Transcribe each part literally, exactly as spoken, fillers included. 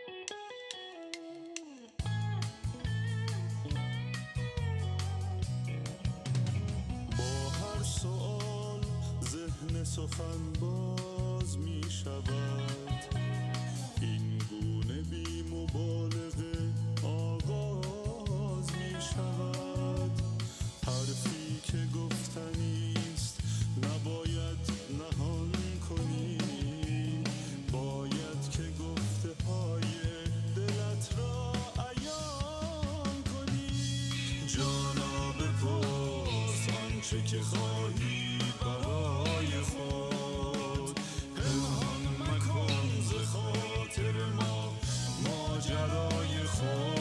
سخن باز می شود، این گونه بی مبالغه آغاز می شود. حرفی که گفتنیست نباید نهان کنی، باید که گفته های دلت را عیان کنی. جانا بپرس آنچه که خواهی برای خود، پنهان مکن ز خاطر ما ماجرای خود.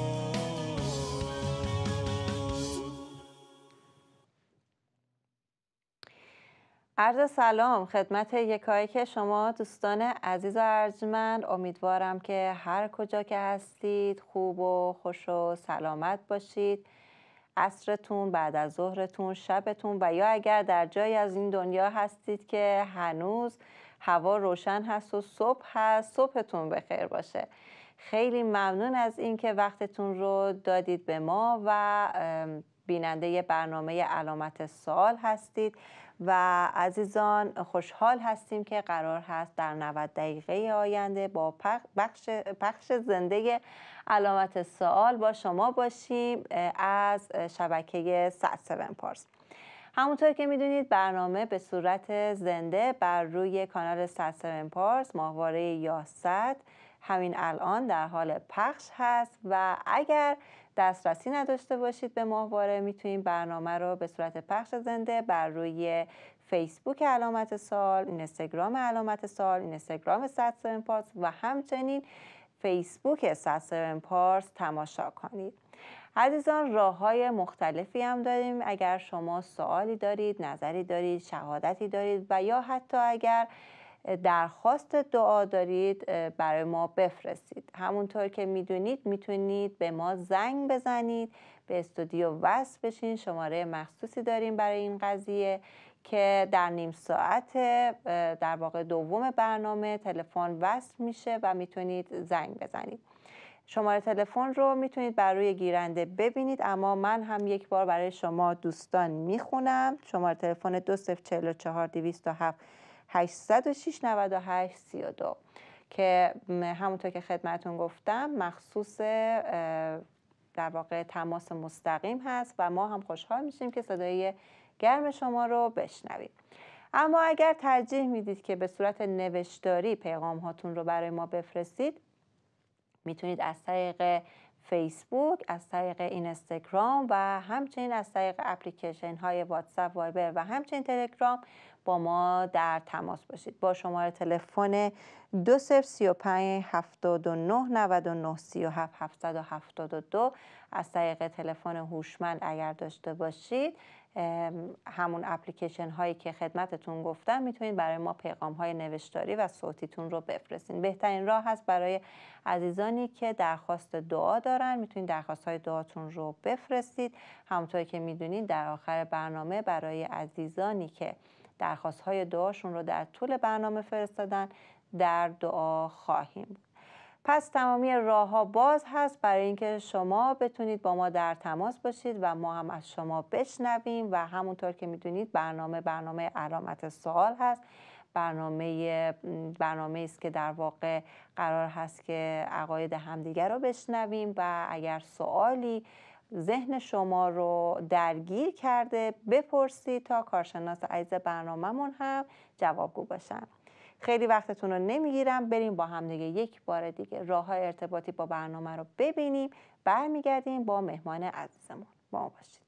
عرض سلام خدمت یکایک شما دوستان عزیز و ارجمند. امیدوارم که هر کجا که هستید خوب و خوش و سلامت باشید. عصرتون، بعد از ظهرتون، شبتون و یا اگر در جایی از این دنیا هستید که هنوز هوا روشن هست و صبح هست، صبحتون بخیر باشه. خیلی ممنون از اینکه وقتتون رو دادید به ما و بیننده برنامه علامت سوال هستید و عزیزان خوشحال هستیم که قرار هست در نود دقیقه آینده با پخش, پخش زنده علامت سوال با شما باشیم از شبکه صد و هفت پارس. همونطور که میدونید برنامه به صورت زنده بر روی کانال صد و هفت پارس ماهواره یاصد همین الان در حال پخش هست و اگر دسترسی نداشته باشید به ماهواره میتونید برنامه رو به صورت پخش زنده بر روی فیسبوک علامت سوال، اینستاگرام علامت سوال، اینستاگرام صد و هفت پارس و همچنین فیسبوک صد و هفت پارس تماشا کنید. عزیزان راه‌های مختلفی هم داریم. اگر شما سوالی دارید، نظری دارید، شهادتی دارید و یا حتی اگر درخواست دعا دارید برای ما بفرستید. همونطور که میدونید میتونید به ما زنگ بزنید، به استودیو وصل بشین. شماره مخصوصی داریم برای این قضیه که در نیم ساعت در واقع دوم برنامه تلفن وصل میشه و میتونید زنگ بزنید. شماره تلفن رو میتونید بر روی گیرنده ببینید، اما من هم یک بار برای شما دوستان میخونم. شماره تلفن دو صفر چهار چهار دویست و هفت هشتصد و شش نود و هشت سی و دو که همونطور که خدمتون گفتم مخصوص در واقع تماس مستقیم هست و ما هم خوشحال میشیم که صدای گرم شما رو بشنویم. اما اگر ترجیح میدید که به صورت نوشتاری پیغام هاتون رو برای ما بفرستید، میتونید از طریق فیسبوک، از طریق اینستاگرام و همچنین از طریق اپلیکیشن های واتساپ، وایبر و همچنین تلگرام با ما در تماس باشید. با شماره تلفن دو صفر سه و پنج هفتاد و نه نود و نه سی و هفت هفتصد و هفتاد و دو از طریق تلفن هوشمند اگر داشته باشید، همون اپلیکیشن هایی که خدمتتون گفتم، میتونید برای ما پیغام های نوشتاری و صوتیتون رو بفرستین. بهترین راه هست برای عزیزانی که درخواست دعا دارن، میتونید درخواست های دعاتون رو بفرستید. همونطور که میدونید در آخر برنامه برای عزیزانی که درخواست های دعاشون رو در طول برنامه فرستادن در دعا خواهیم بود. پس تمامی راه ها باز هست برای اینکه شما بتونید با ما در تماس باشید و ما هم از شما بشنویم و همونطور که میدونید برنامه برنامه علامت سوال هست. برنامه برنامه است که در واقع قرار هست که عقاید همدیگر رو بشنویم و اگر سوالی ذهن شما رو درگیر کرده بپرسید تا کارشناس عزیز برنامه‌مون هم جوابگو باشن. خیلی وقتتون رو نمیگیرم، بریم با هم دیگه یک بار دیگه راه‌های ارتباطی با برنامه رو ببینیم. برمیگردیم با مهمان عزیزمون. با ما باشید.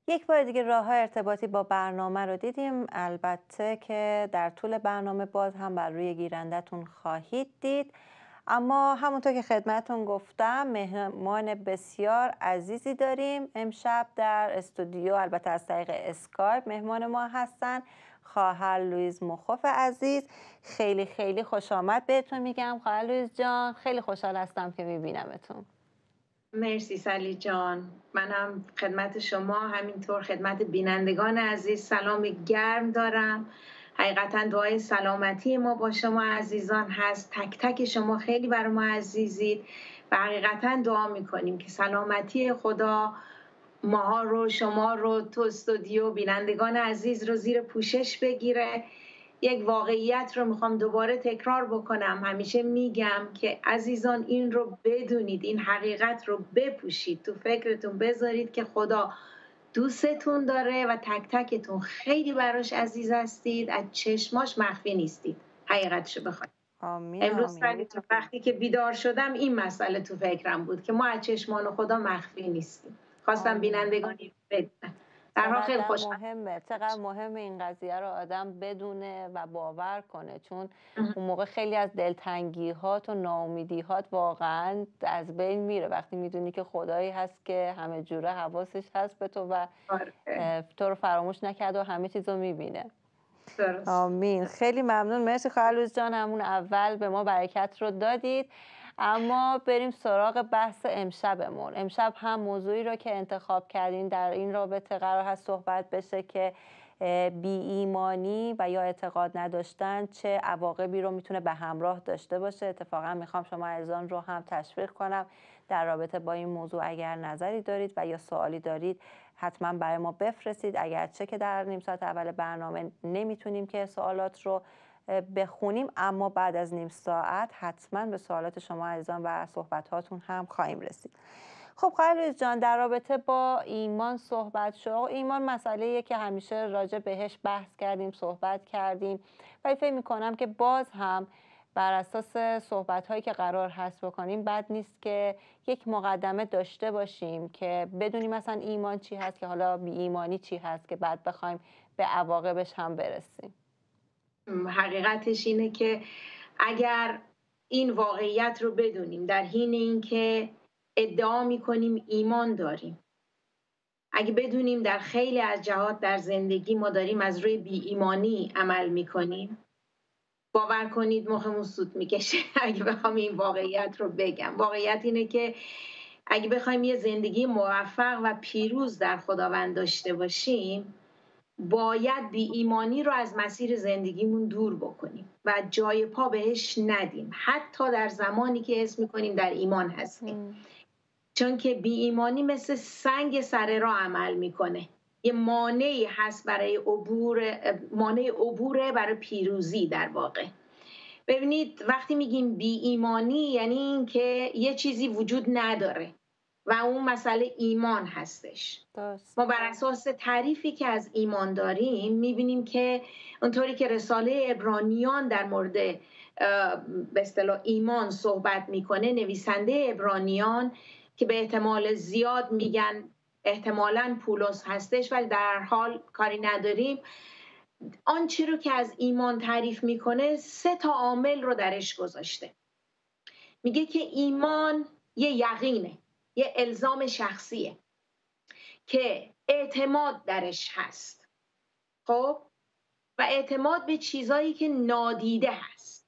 یک بار دیگه راه‌های ارتباطی با برنامه رو دیدیم. البته که در طول برنامه باز هم بر روی گیرنده‌تون خواهید دید. اما همونطور که خدمتون گفتم مهمان بسیار عزیزی داریم امشب در استودیو، البته از طریق اسکایپ مهمان ما هستن خواهر لویز مخوف عزیز. خیلی خیلی خوش آمد بهتون میگم خواهر لویز جان، خیلی خوشحال هستم که میبینمتون. مرسی سالی جان، منم خدمت شما همینطور خدمت بینندگان عزیز سلام گرم دارم. حقیقتا دعای سلامتی ما با شما عزیزان هست، تک تک شما خیلی بر ما عزیزید و حقیقتا دعا میکنیم که سلامتی خدا ماها رو، شما رو، تو استودیو، بینندگان عزیز رو زیر پوشش بگیره. یک واقعیت رو میخوام دوباره تکرار بکنم، همیشه میگم که عزیزان این رو بدونید، این حقیقت رو بپوشید، تو فکرتون بذارید که خدا دوستتون داره و تک تکتون خیلی براش عزیز هستید، از چشماش مخفی نیستید. حقیقتشو بخواید. آمین امروز آمین. وقتی که بیدار شدم این مسئله تو فکرم بود که ما از چشمان خدا مخفی نیستیم. خواستم بینندگان این بدونن. در حال خیلی چقدر خوشحال مهمه، چقدر مهمه این قضیه رو آدم بدونه و باور کنه، چون اون موقع خیلی از دلتنگی‌هات و ناامیدی‌هات واقعا از بین میره وقتی میدونی که خدایی هست که همه جوره حواسش هست به تو و تو رو فراموش نکرده و همه چیز رو میبینه. درست. آمین. خیلی ممنون، مرسی خواهر لویز جان، همون اول به ما برکت رو دادید. اما بریم سراغ بحث امشبمون. امشب هم موضوعی رو که انتخاب کردین در این رابطه قرار هست صحبت بشه که بی ایمانی و یا اعتقاد نداشتن چه عواقبی رو میتونه به همراه داشته باشه. اتفاقا میخوام شما عزیزان رو هم تشویق کنم در رابطه با این موضوع اگر نظری دارید و یا سوالی دارید حتما برای ما بفرستید. اگرچه که در نیم ساعت اول برنامه نمیتونیم که سوالات رو بخونیم، اما بعد از نیم ساعت حتما به سوالات شما عزیزان و صحبتاتون هم خواهیم رسید. خب خواهر لویز جان، در رابطه با ایمان صحبت شد. ایمان مسئله‌ایه که همیشه راجع بهش بحث کردیم، صحبت کردیم، ولی فکر می‌کنم که باز هم بر اساس صحبت‌هایی که قرار هست بکنیم بد نیست که یک مقدمه داشته باشیم که بدونیم مثلا ایمان چی هست، که حالا بی ایمانی چی هست، که بعد بخوایم به عواقبش هم برسیم. حقیقتش اینه که اگر این واقعیت رو بدونیم در حین اینکه ادعا میکنیم ایمان داریم، اگه بدونیم در خیلی از جهات در زندگی ما داریم از روی بی ایمانی عمل میکنیم، باور کنید مخمون سود میکشه. اگه بخوام این واقعیت رو بگم، واقعیت اینه که اگه بخوایم یه زندگی موفق و پیروز در خداوند داشته باشیم، باید بی ایمانی رو از مسیر زندگیمون دور بکنیم و جای پا بهش ندیم، حتی در زمانی که حس میکنیم در ایمان هستیم. چون که بی ایمانی مثل سنگ سر راه عمل میکنه، یه مانعی هست برای عبور، مانع عبوره برای پیروزی. در واقع ببینید وقتی میگیم بی ایمانی یعنی این که یه چیزی وجود نداره و اون مسئله ایمان هستش. درست. ما بر اساس تعریفی که از ایمان داریم میبینیم که اونطوری که رساله عبرانیان در مورد به اصطلاح ایمان صحبت میکنه، نویسنده عبرانیان که به احتمال زیاد میگن احتمالاً پولس هستش ولی در حال کاری نداریم، آنچه رو که از ایمان تعریف میکنه سه تا عامل رو درش گذاشته. میگه که ایمان یه یقینه، یه الزام شخصیه که اعتماد درش هست. خب و اعتماد به چیزایی که نادیده هست.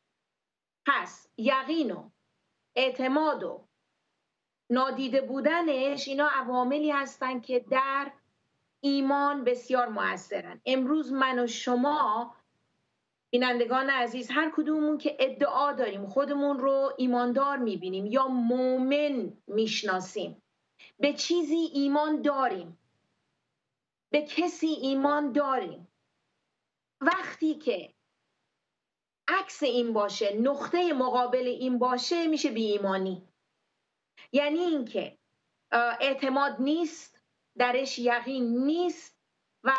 پس یقین و اعتماد و نادیده بودنش اینا عواملی هستن که در ایمان بسیار موثرن. امروز من و شما بینندگان عزیز هر کدومون که ادعا داریم خودمون رو ایماندار میبینیم یا مؤمن میشناسیم، به چیزی ایمان داریم، به کسی ایمان داریم. وقتی که عکس این باشه، نقطه مقابل این باشه، میشه بی ایمانی. یعنی اینکه اعتماد نیست، درش یقین نیست و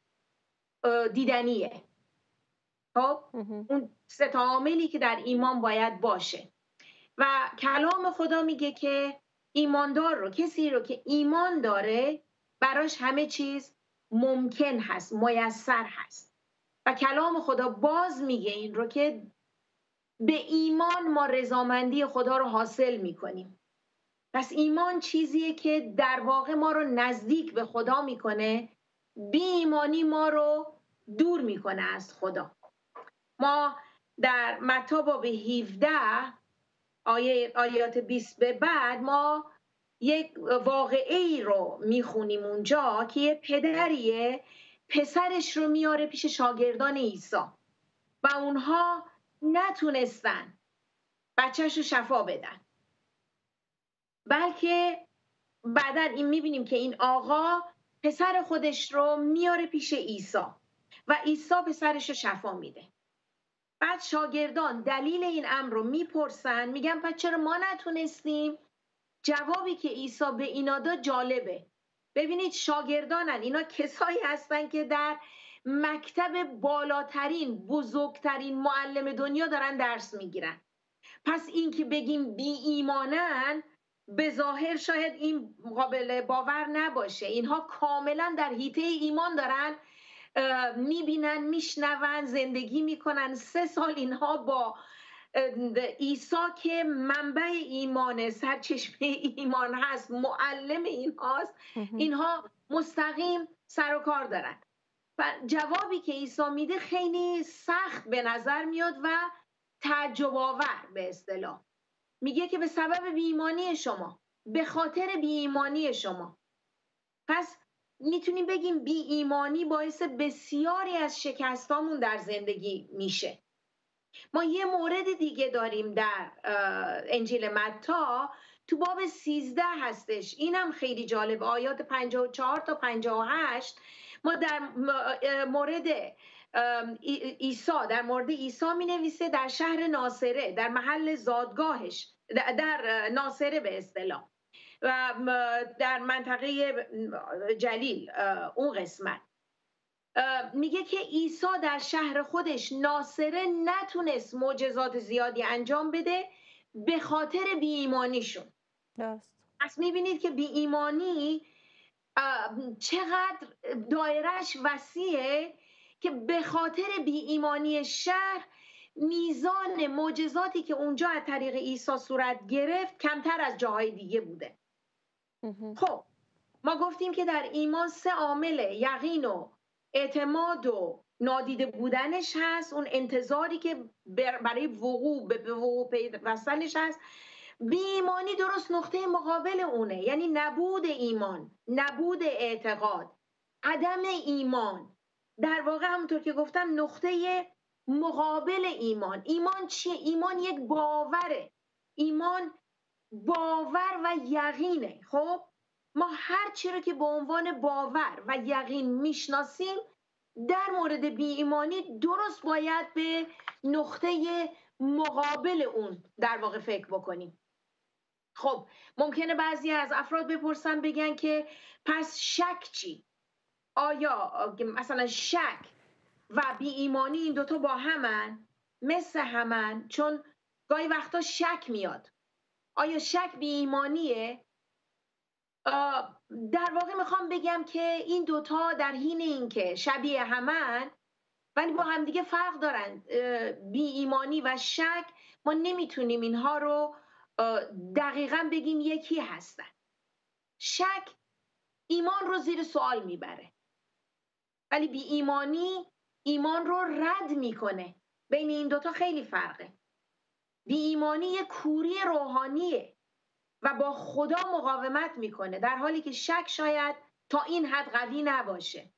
دیدنیه. خب اون سه تا عاملی که در ایمان باید باشه و کلام خدا میگه که ایماندار رو، کسی رو که ایمان داره براش همه چیز ممکن هست، میسر هست. و کلام خدا باز میگه این رو که به ایمان ما رضامندی خدا رو حاصل میکنیم. پس ایمان چیزیه که در واقع ما رو نزدیک به خدا میکنه، بی ایمانی ما رو دور میکنه از خدا. ما در متی باب هفده آیه آیات بیست به بعد ما یک واقعه رو میخونیم اونجا که یه پدریه پسرش رو میاره پیش شاگردان عیسی و اونها نتونستن بچهش رو شفا بدن، بلکه بعدا این میبینیم که این آقا پسر خودش رو میاره پیش عیسی و عیسی پسرش رو شفا میده. بعد شاگردان دلیل این امر رو میپرسن، میگن پس چرا ما نتونستیم؟ جوابی که عیسی به اینا داد جالبه. ببینید شاگردانن، اینا کسایی هستن که در مکتب بالاترین بزرگترین معلم دنیا دارن درس میگیرن. پس این که بگیم بی ایمانن به ظاهر شاید این قابل باور نباشه. اینها کاملا در حیطه ایمان دارن میبینن، میشنون، زندگی میکنن. سه سال اینها با عیسی که منبع ایمانه، سرچشمه ایمان هست، معلم اینهاست، اینها مستقیم سر و کار دارن. و جوابی که عیسی میده خیلی سخت به نظر میاد و تعجب آور به اصطلاح. میگه که به سبب بی‌ایمانی شما، به خاطر بی‌ایمانی شما. پس میتونیم بگیم بی‌ایمانی باعث بسیاری از شکستامون در زندگی میشه. ما یه مورد دیگه داریم در انجیل متی تو باب سیزده هستش، اینم خیلی جالب، آیات پنجاه و چهار تا پنجاه و هشت. ما در مورد عیسی در مورد عیسی می نویسه در شهر ناصره، در محل زادگاهش، در ناصره به اصطلاح و در منطقه جلیل اون قسمت، میگه که عیسی در شهر خودش ناصره نتونست معجزات زیادی انجام بده به خاطر بی ایمانیشون. درست. پس میبینید که بی ایمانی چقدر دایرش وسیعه که به خاطر بی ایمانی شهر میزان معجزاتی که اونجا از طریق عیسی صورت گرفت کمتر از جاهای دیگه بوده. خب ما گفتیم که در ایمان سه عامل، یقین و اعتماد و نادیده بودنش هست، اون انتظاری که برای وقوع به وقوع پیوستنش هست. بی ایمانی درست نقطه مقابل اونه، یعنی نبود ایمان، نبود اعتقاد، عدم ایمان. در واقع همونطور که گفتم نقطه مقابل ایمان. ایمان چیه؟ ایمان یک باوره، ایمان باور و یقینه. خب ما هر چی رو که به عنوان باور و یقین میشناسیم در مورد بی ایمانی درست باید به نقطه مقابل اون در واقع فکر بکنیم. خب ممکنه بعضی از افراد بپرسن بگن که پس شک چی؟ آیا مثلا شک و بی ایمانی این دوتا با همن؟ مثل همن؟ چون گاهی وقتا شک میاد. آیا شک بی ایمانیه؟ در واقع میخوام بگم که این دوتا در حین این که شبیه همن ولی با همدیگه فرق دارن. بی ایمانی و شک ما نمیتونیم اینها رو دقیقاً بگیم یکی هستن. شک ایمان رو زیر سوال میبره ولی بی ایمانی ایمان رو رد میکنه. بین این دوتا خیلی فرقه. بی ایمانی یک کوری روحانیه و با خدا مقاومت میکنه، در حالی که شک شاید تا این حد قوی نباشه.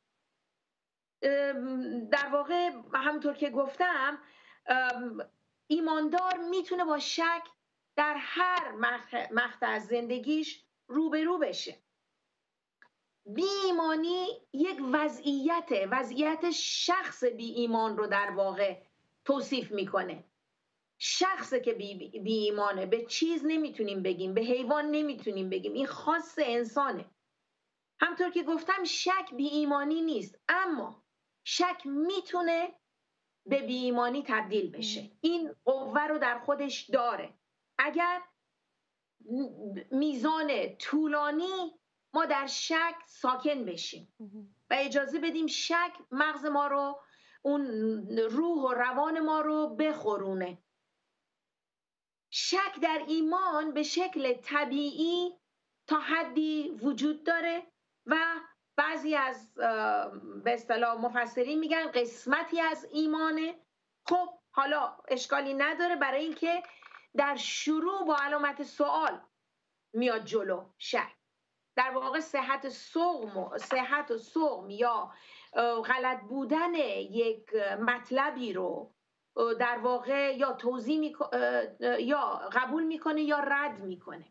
در واقع همونطور که گفتم ایماندار میتونه با شک در هر مقطع از زندگیش روبرو بشه. بی ایمانی یک وضعیت وضعیت شخص بی ایمان رو در واقع توصیف میکنه. شخص که بی, بی ایمانه، به چیز نمیتونیم بگیم، به حیوان نمیتونیم بگیم، این خاص انسانه. همطور که گفتم شک بی ایمانی نیست، اما شک میتونه به بی ایمانی تبدیل بشه. این قوه رو در خودش داره. اگر میزان طولانی ما در شک ساکن بشیم و اجازه بدیم شک مغز ما رو، اون روح و روان ما رو بخورونه. شک در ایمان به شکل طبیعی تا حدی وجود داره و بعضی از به اصطلاح مفسرین میگن قسمتی از ایمانه. خب حالا اشکالی نداره، برای اینکه در شروع با علامت سوال میاد جلو شک. در واقع صحت سقم صحت و سقم یا غلط بودن یک مطلبی رو در واقع یا توضیح میکنه یا قبول میکنه یا رد میکنه.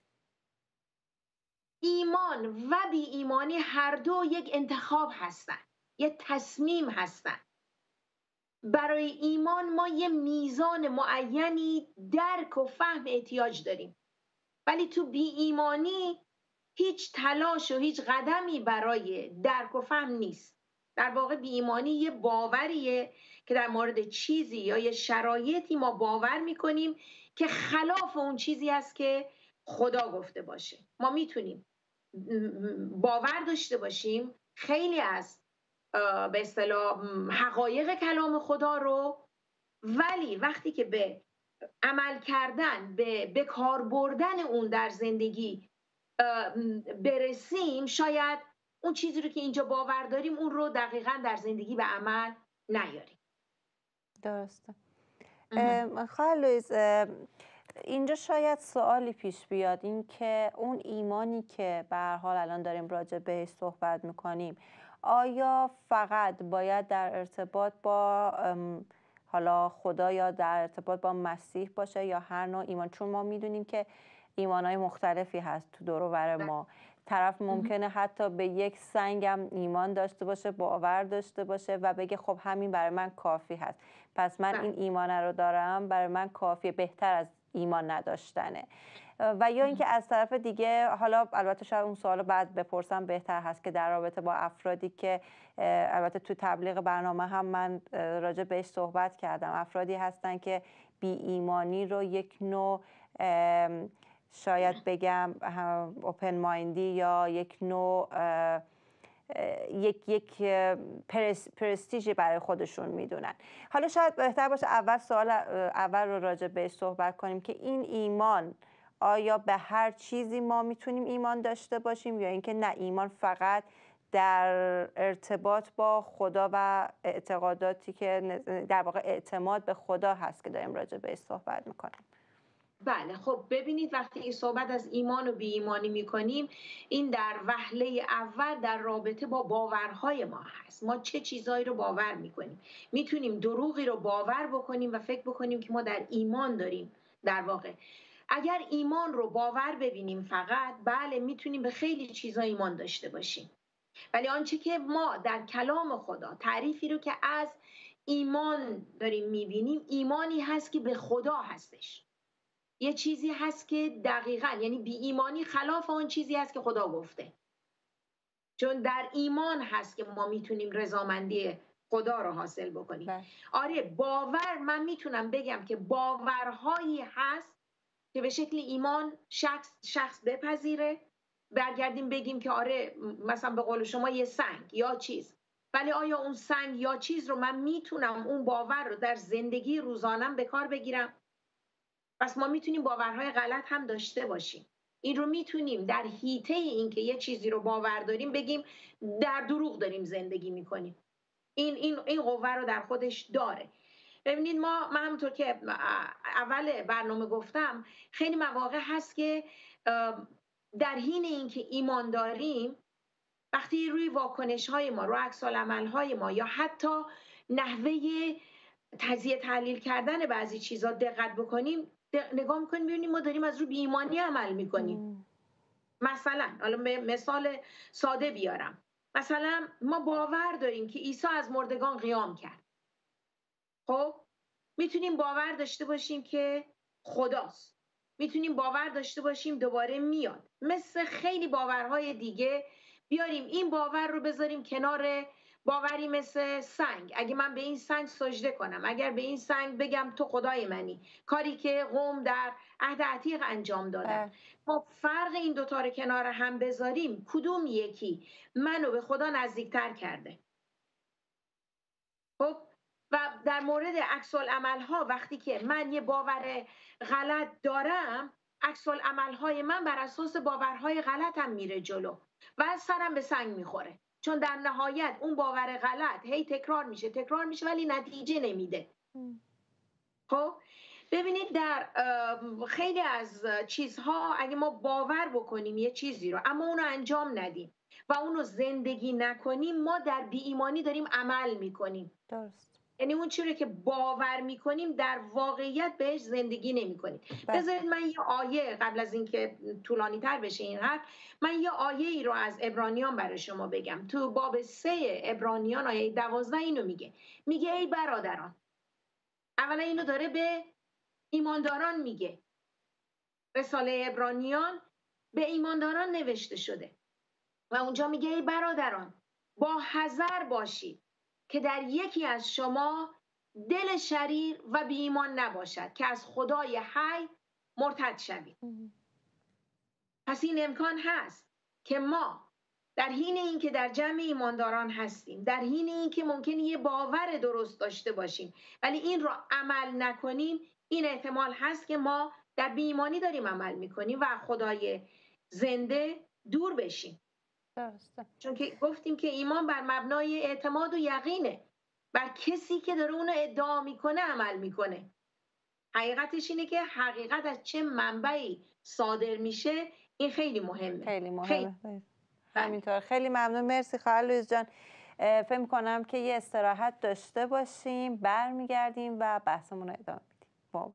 ایمان و بی ایمانی هر دو یک انتخاب هستن، یه تصمیم هستن. برای ایمان ما یه میزان معینی درک و فهم احتیاج داریم، ولی تو بی ایمانی هیچ تلاش و هیچ قدمی برای درک و فهم نیست. در واقع بی ایمانی یه باوریه که در مورد چیزی یا یه شرایطی ما باور میکنیم که خلاف اون چیزی هست که خدا گفته باشه. ما میتونیم باور داشته باشیم خیلی از به اصطلاح حقایق کلام خدا رو، ولی وقتی که به عمل کردن، به, به کار بردن اون در زندگی برسیم، شاید اون چیزی رو که اینجا باور داریم اون رو دقیقاً در زندگی به عمل نیاریم. درسته. خواهر لویز، اینجا شاید سوالی پیش بیاد، این که اون ایمانی که به هر حال الان داریم راجع بهش صحبت میکنیم، آیا فقط باید در ارتباط با حالا خدا یا در ارتباط با مسیح باشه یا هر نوع ایمان؟ چون ما میدونیم که ایمانهای مختلفی هست تو دور و بر ما. طرف ممکنه حتی به یک سنگم ایمان داشته باشه، باور داشته باشه و بگه خب همین برای من کافی هست، پس من این ایمان رو دارم، برای من کافیه، بهتر از ایمان نداشتنه. و یا اینکه از طرف دیگه، حالا البته شاید اون سوالو بعد بپرسم بهتر هست، که در رابطه با افرادی که البته تو تبلیغ برنامه هم من راجع بهش صحبت کردم، افرادی هستن که بی ایمانی رو یک نوع شاید بگم اوپن مایندی یا یک نوع یک یک پرستیژی برای خودشون میدونن. حالا شاید بهتر باشه اول سوال اول رو راجع بهش صحبت کنیم که این ایمان، آیا به هر چیزی ما میتونیم ایمان داشته باشیم یا اینکه نه، ایمان فقط در ارتباط با خدا و اعتقاداتی که در واقع اعتماد به خدا هست که داریم راجع بهش صحبت میکنیم؟ بله، خب ببینید، وقتی این صحبت از ایمان و بی ایمانی میکنیم، این در وهله اول در رابطه با باورهای ما هست. ما چه چیزهایی رو باور میکنیم. میتونیم دروغی رو باور بکنیم و فکر بکنیم که ما در ایمان داریم. در واقع اگر ایمان رو باور ببینیم فقط، بله میتونیم به خیلی چیزها ایمان داشته باشیم، ولی آنچه که ما در کلام خدا تعریفی رو که از ایمان داریم میبینیم، ایمانی هست که به خدا هستش. یه چیزی هست که دقیقاً، یعنی بی ایمانی خلاف آن چیزی هست که خدا گفته. چون در ایمان هست که ما میتونیم رضامندی خدا رو حاصل بکنیم. بله. آره، باور، من میتونم بگم که باورهایی هست که به شکل ایمان شخص شخص بپذیره. برگردیم بگیم که آره مثلا به قول شما یه سنگ یا چیز، ولی آیا اون سنگ یا چیز رو من میتونم اون باور رو در زندگی روزانم به کار بگیرم؟ پس ما میتونیم باورهای غلط هم داشته باشیم. این رو میتونیم در حیطه این که یه چیزی رو باور داریم بگیم در دروغ داریم زندگی میکنیم. این این این قوه رو در خودش داره. ببینید، ما من همونطور که اول برنامه گفتم، خیلی مواقع هست که در حین اینکه ایمان داریم، وقتی روی واکنش های ما، روی عکس العمل های ما یا حتی نحوه تجزیه تحلیل کردن بعضی چیزا دقت بکنیم، نگاه میکنیم ببینیم ما داریم از رو بی‌ایمانی عمل میکنیم. مثلا حالا مثال ساده بیارم، مثلا ما باور داریم که عیسی از مردگان قیام کرد. خب میتونیم باور داشته باشیم که خداست، میتونیم باور داشته باشیم دوباره میاد، مثل خیلی باورهای دیگه بیاریم این باور رو بذاریم کنار باوری مثل سنگ، اگه من به این سنگ سجده کنم، اگر به این سنگ بگم تو خدای منی، کاری که قوم در عهد عتیق انجام دادن، ما فرق این دوتا رو کنار هم بذاریم، کدوم یکی منو به خدا نزدیکتر کرده؟ خب و در مورد عکس العمل ها، وقتی که من یه باور غلط دارم، عکس العمل های من بر اساس باورهای غلطم میره جلو و سرم به سنگ میخوره، چون در نهایت اون باور غلط هی تکرار میشه تکرار میشه ولی نتیجه نمیده. خب ببینید در خیلی از چیزها اگه ما باور بکنیم یه چیزی رو اما اونو انجام ندیم و اونو زندگی نکنیم، ما در بی ایمانی داریم عمل میکنیم. درست. یعنی اون چیزی که باور میکنیم در واقعیت بهش زندگی نمیکنیم. بذارید من یه آیه قبل از اینکه طولانی تر بشه این حرف، من یه آیه ای رو از عبرانیان برای شما بگم. تو باب سه عبرانیان آیه دوازده اینو میگه، میگه ای برادران، اولا اینو داره به ایمانداران میگه، رساله عبرانیان به ایمانداران نوشته شده و اونجا میگه ای برادران با حذر باشید که در یکی از شما دل شریر و بی ایمان نباشد که از خدای حی مرتد شوید. پس این امکان هست که ما در حین اینکه در جمع ایمانداران هستیم، در حین اینکه ممکنه یه باور درست داشته باشیم ولی این رو عمل نکنیم، این احتمال هست که ما در بی ایمانی داریم عمل میکنیم و خدای زنده دور بشیم. درسته. چون که گفتیم که ایمان بر مبنای اعتماد و یقینه، بر کسی که داره اونو ادعا میکنه عمل میکنه. حقیقتش اینه که حقیقت از چه منبعی صادر میشه، این خیلی مهمه. خیلی مهمه. خیلی. همینطور. خیلی ممنون، مرسی خواهر لویز جان. فکر می‌کنم که یه استراحت داشته باشیم، برمیگردیم و بحثمون رو ادامه میدیم.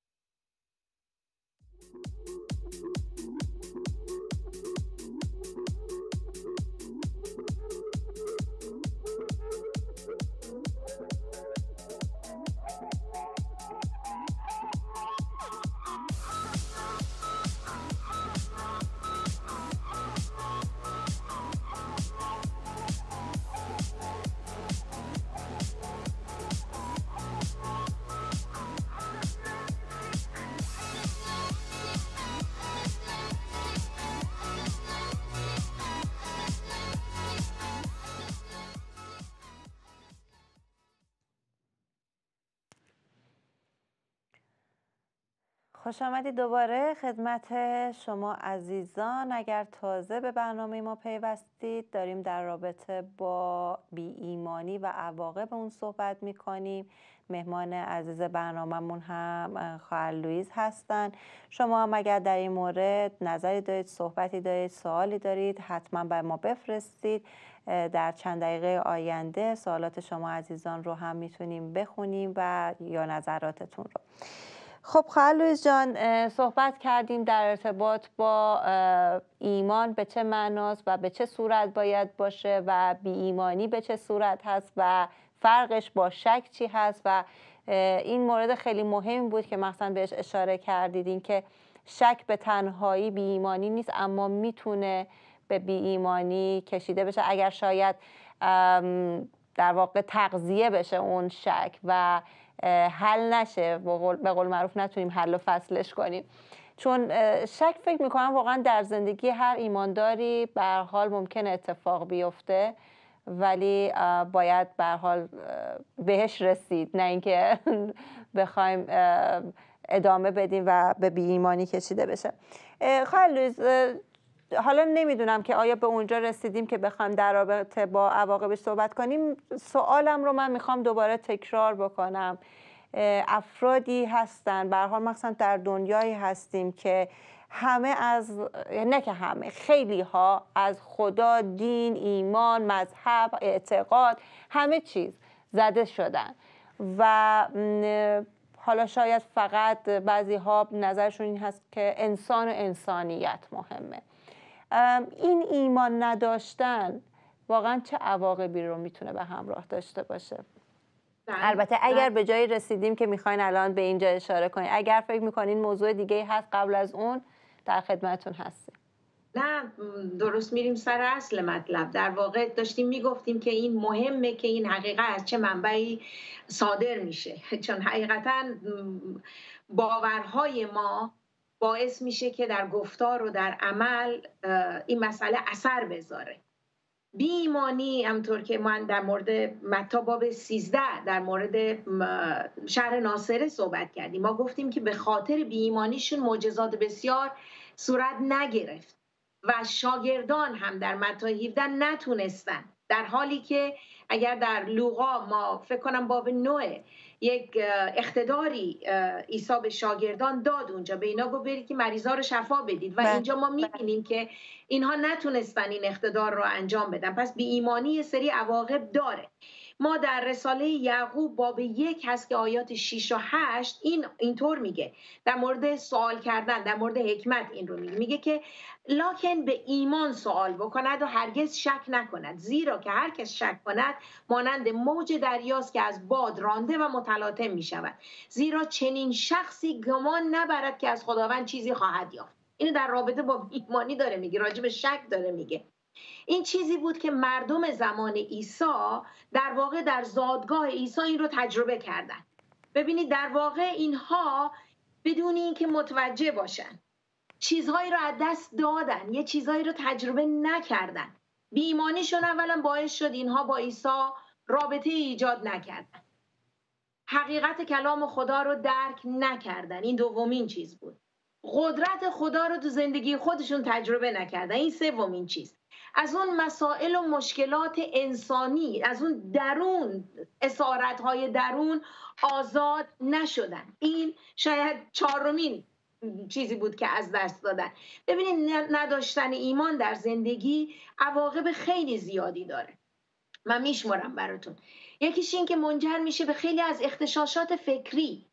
خوش آمدید دوباره خدمت شما عزیزان. اگر تازه به برنامه ما پیوستید، داریم در رابطه با بی ایمانی و عواقب اون صحبت میکنیم. مهمان عزیز برنامه‌مون هم خواهر لویز هستن. شما هم اگر در این مورد نظری دارید، صحبتی دارید، سوالی دارید، حتما بر ما بفرستید. در چند دقیقه آینده سوالات شما عزیزان رو هم میتونیم بخونیم و یا نظراتتون رو. خب خواهر لویز جان، صحبت کردیم در ارتباط با ایمان به چه معناست و به چه صورت باید باشه و بی ایمانی به چه صورت هست و فرقش با شک چی هست و این مورد خیلی مهم بود که مثلا بهش اشاره کردید، این که شک به تنهایی بی ایمانی نیست اما میتونه به بی ایمانی کشیده بشه اگر شاید در واقع تغذیه بشه اون شک و حل نشه، به قول معروف نتونیم حل و فصلش کنیم. چون شک فکر میکنم واقعا در زندگی هر ایمانداری به هر حال ممکنه اتفاق بیفته، ولی باید به هر حال بهش رسید، نه اینکه بخوایم ادامه بدیم و به بی ایمانی کشیده بشه. خواهر لویز، حالا نمیدونم که آیا به اونجا رسیدیم که بخوایم در رابطه با عواقبش صحبت کنیم. سوالم رو من میخوام دوباره تکرار بکنم. افرادی هستن، به هر حال مثلا در دنیایی هستیم که همه از، نه که همه، خیلی ها از خدا، دین، ایمان، مذهب، اعتقاد، همه چیز زده شدن و حالا شاید فقط بعضی ها نظرشون این هست که انسان و انسانیت مهمه. این ایمان نداشتن واقعا چه عواقبی رو میتونه به همراه داشته باشه؟ البته اگر به جایی رسیدیم که میخواین الان به اینجا اشاره کنین، اگر فکر میکنین موضوع دیگه هست قبل از اون، در خدمتون هستیم. نه، درست میریم سر اصل مطلب. در واقع داشتیم میگفتیم که این مهمه که این حقیقت از چه منبعی صادر میشه، چون حقیقتا باورهای ما باعث میشه که در گفتار و در عمل این مسئله اثر بذاره. بی ایمانی همطور که من در مورد متی باب سیزده در مورد شهر ناصره صحبت کردیم، ما گفتیم که به خاطر بی ایمانیشون معجزات بسیار صورت نگرفت و شاگردان هم در متی هفده نتونستن، در حالی که اگر در لوقا ما فکر کنم باب نه یک اقتداری عیسی به شاگردان داد، اونجا به اینا گفت برید که مریضا رو شفا بدید و بله. اینجا ما میبینیم که اینها نتونستن این اقتدار رو انجام بدن. پس بی ایمانی یه سری عواقب داره. ما در رساله یعقوب باب یک هست که آیات شش و هشت این اینطور میگه در مورد سوال کردن، در مورد حکمت این رو میگه، میگه که لکن به ایمان سوال بکند و هرگز شک نکند، زیرا که هر کس شک کند مانند موج دریاست که از باد رانده و متلاطم میشود، زیرا چنین شخصی گمان نبرد که از خداوند چیزی خواهد یافت. اینو در رابطه با ایمانی داره میگه، راجع به شک داره میگه. این چیزی بود که مردم زمان عیسی در واقع در زادگاه عیسی این رو تجربه کردن. ببینید در واقع اینها بدون اینکه متوجه باشن چیزهایی رو از دست دادن، یه چیزهایی رو تجربه نکردن. بی ایمانیشون اولا باعث شد اینها با عیسی رابطه ایجاد نکردن، حقیقت کلام خدا رو درک نکردن. این دومین چیز بود. قدرت خدا رو تو زندگی خودشون تجربه نکردن. این سومین چیز. از اون مسائل و مشکلات انسانی، از اون درون، اسارت‌های درون آزاد نشدن. این شاید چهارمین چیزی بود که از دست دادن. ببینید نداشتن ایمان در زندگی عواقب خیلی زیادی داره. من میشمارم براتون. یکیش این که منجر میشه به خیلی از اغتشاشات فکری.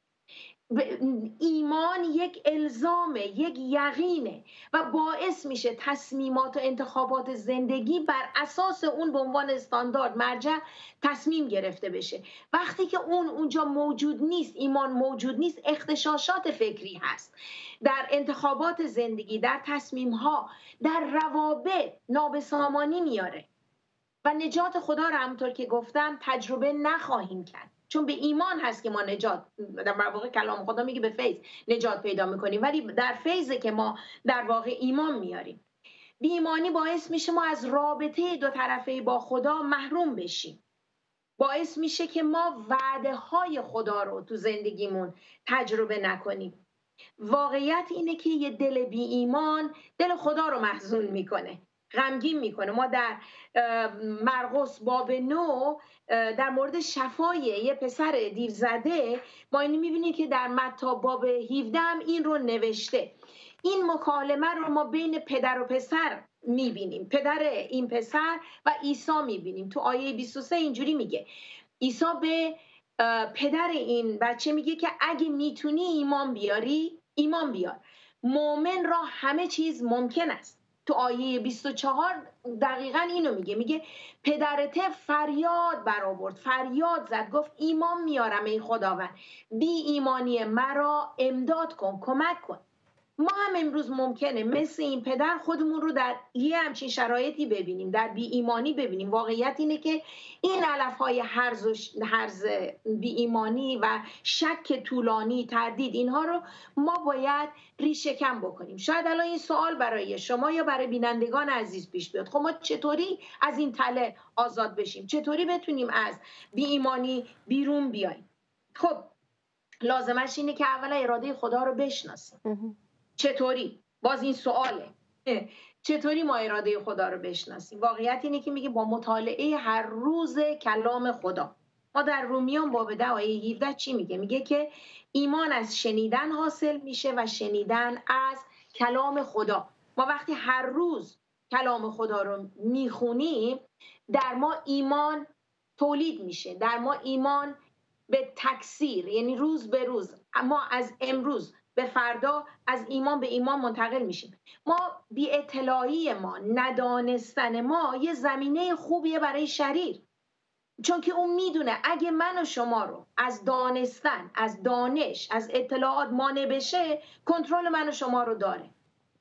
ایمان یک الزامه، یک یقینه و باعث میشه تصمیمات و انتخابات زندگی بر اساس اون به عنوان استاندارد مرجع تصمیم گرفته بشه. وقتی که اون اونجا موجود نیست، ایمان موجود نیست، اغتشاشات فکری هست در انتخابات زندگی، در تصمیمها، در روابط نابسامانی میاره و نجات خدا رو همونطور که گفتم تجربه نخواهیم کرد، چون به ایمان هست که ما نجات، در واقع کلام خدا میگه به فیض نجات پیدا میکنیم، ولی در فیضه که ما در واقع ایمان میاریم. بی ایمانی باعث میشه ما از رابطه دو طرفه با خدا محروم بشیم، باعث میشه که ما وعده های خدا رو تو زندگیمون تجربه نکنیم. واقعیت اینه که یه دل بی ایمان دل خدا رو محزون میکنه، غمگین میکنه. ما در مرقس باب نو در مورد شفای یه پسر دیرزده ما اینو میبینیم که در متی باب هفده هم این رو نوشته. این مکالمه رو ما بین پدر و پسر میبینیم، پدر این پسر و عیسی میبینیم. تو آیه بیست و سه اینجوری میگه، عیسی به پدر این بچه میگه که اگه میتونی ایمان بیاری ایمان بیار، مؤمن را همه چیز ممکن است. تو آیه بیست و چهار دقیقاً اینو میگه، میگه پدرت فریاد برآورد، فریاد زد، گفت ایمان میارم ای خداوند، بی ایمانی مرا امداد کن، کمک کن. ما هم امروز ممکنه مثل این پدر خودمون رو در یه همچین شرایطی ببینیم، در بی ایمانی ببینیم. واقعیت اینه که این علفهای هرز و هرز بی ایمانی و شک طولانی، تردید، اینها رو ما باید ریشه کم بکنیم. شاید الان این سوال برای شما یا برای بینندگان عزیز پیش بیاد، خب ما چطوری از این تله آزاد بشیم؟ چطوری بتونیم از بی ایمانی بیرون بیاییم؟ خب لازمش اینه که اول اراده خدا رو بشناسیم. چطوری؟ باز این سواله، چطوری ما اراده خدا رو بشناسیم؟ واقعیت اینه که میگه با مطالعه هر روز کلام خدا. ما در رومیان باب ده آیه هفده چی میگه؟ میگه که ایمان از شنیدن حاصل میشه و شنیدن از کلام خدا. ما وقتی هر روز کلام خدا رو میخونیم در ما ایمان تولید میشه، در ما ایمان به تکثیر، یعنی روز به روز ما از امروز به فردا از ایمان به ایمان منتقل میشیم. ما بی اطلاعی ما، ندانستن ما یه زمینه خوبیه برای شریر، چون که اون میدونه اگه من و شما رو از دانستن، از دانش، از اطلاعات مانع بشه، کنترل من و شما رو داره.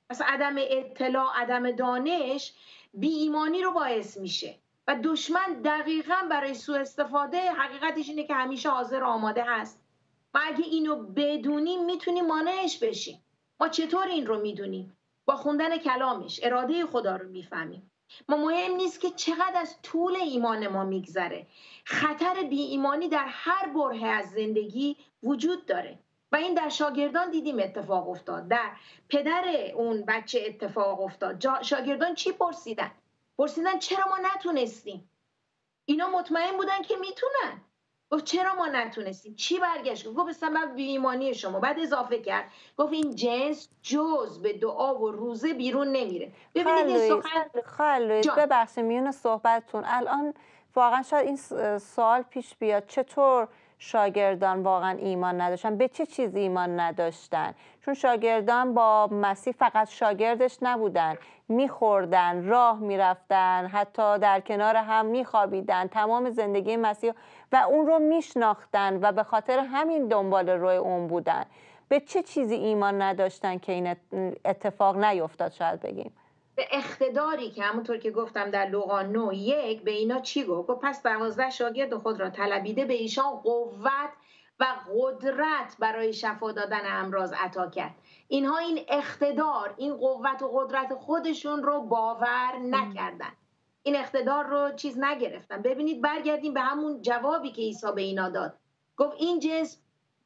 پس عدم اطلاع، عدم دانش بی ایمانی رو باعث میشه و دشمن دقیقاً برای سوء استفاده حقیقتش اینه که همیشه حاضر و آماده هست. ما اگه اینو بدونیم میتونیم مانعش بشیم. ما چطور این رو میدونیم؟ با خوندن کلامش اراده خدا رو میفهمیم. ما مهم نیست که چقدر از طول ایمان ما میگذره، خطر بی ایمانی در هر برهه از زندگی وجود داره و این در شاگردان دیدیم اتفاق افتاد، در پدر اون بچه اتفاق افتاد. شاگردان چی پرسیدن؟ پرسیدن چرا ما نتونستیم؟ اینا مطمئن بودن که میتونن. گفت چرا ما نتونستیم؟ چی برگشت؟ گفت به سبب بی ایمانی شما. بعد اضافه کرد گفت این جنس جز به دعا و روزه بیرون نمیره. ببینید این سخن خالویز ببخشید میون صحبتتون الان واقعا شاید این سوال پیش بیاد چطور شاگردان واقعا ایمان نداشتن؟ به چه چیزی ایمان نداشتن؟ چون شاگردان با مسیح فقط شاگردش نبودن، میخوردن، راه میرفتن، حتی در کنار هم میخوابیدن، تمام زندگی مسیح و اون رو میشناختن و به خاطر همین دنبال روی اون بودن. به چه چیزی ایمان نداشتن که این اتفاق نیفتاد؟ شاید بگیم به اقتداری که همونطور که گفتم در لوقا نه یک به اینا چی گفت؟ گفت پس دوازده شاگرد خود را طلبیده به ایشان قوت و قدرت برای شفا دادن امراض عطا کرد. اینها این اقتدار، این قوت و قدرت خودشون رو باور نکردن، این اقتدار رو چیز نگرفتن. ببینید برگردیم به همون جوابی که عیسی به اینا داد. گفت این جنس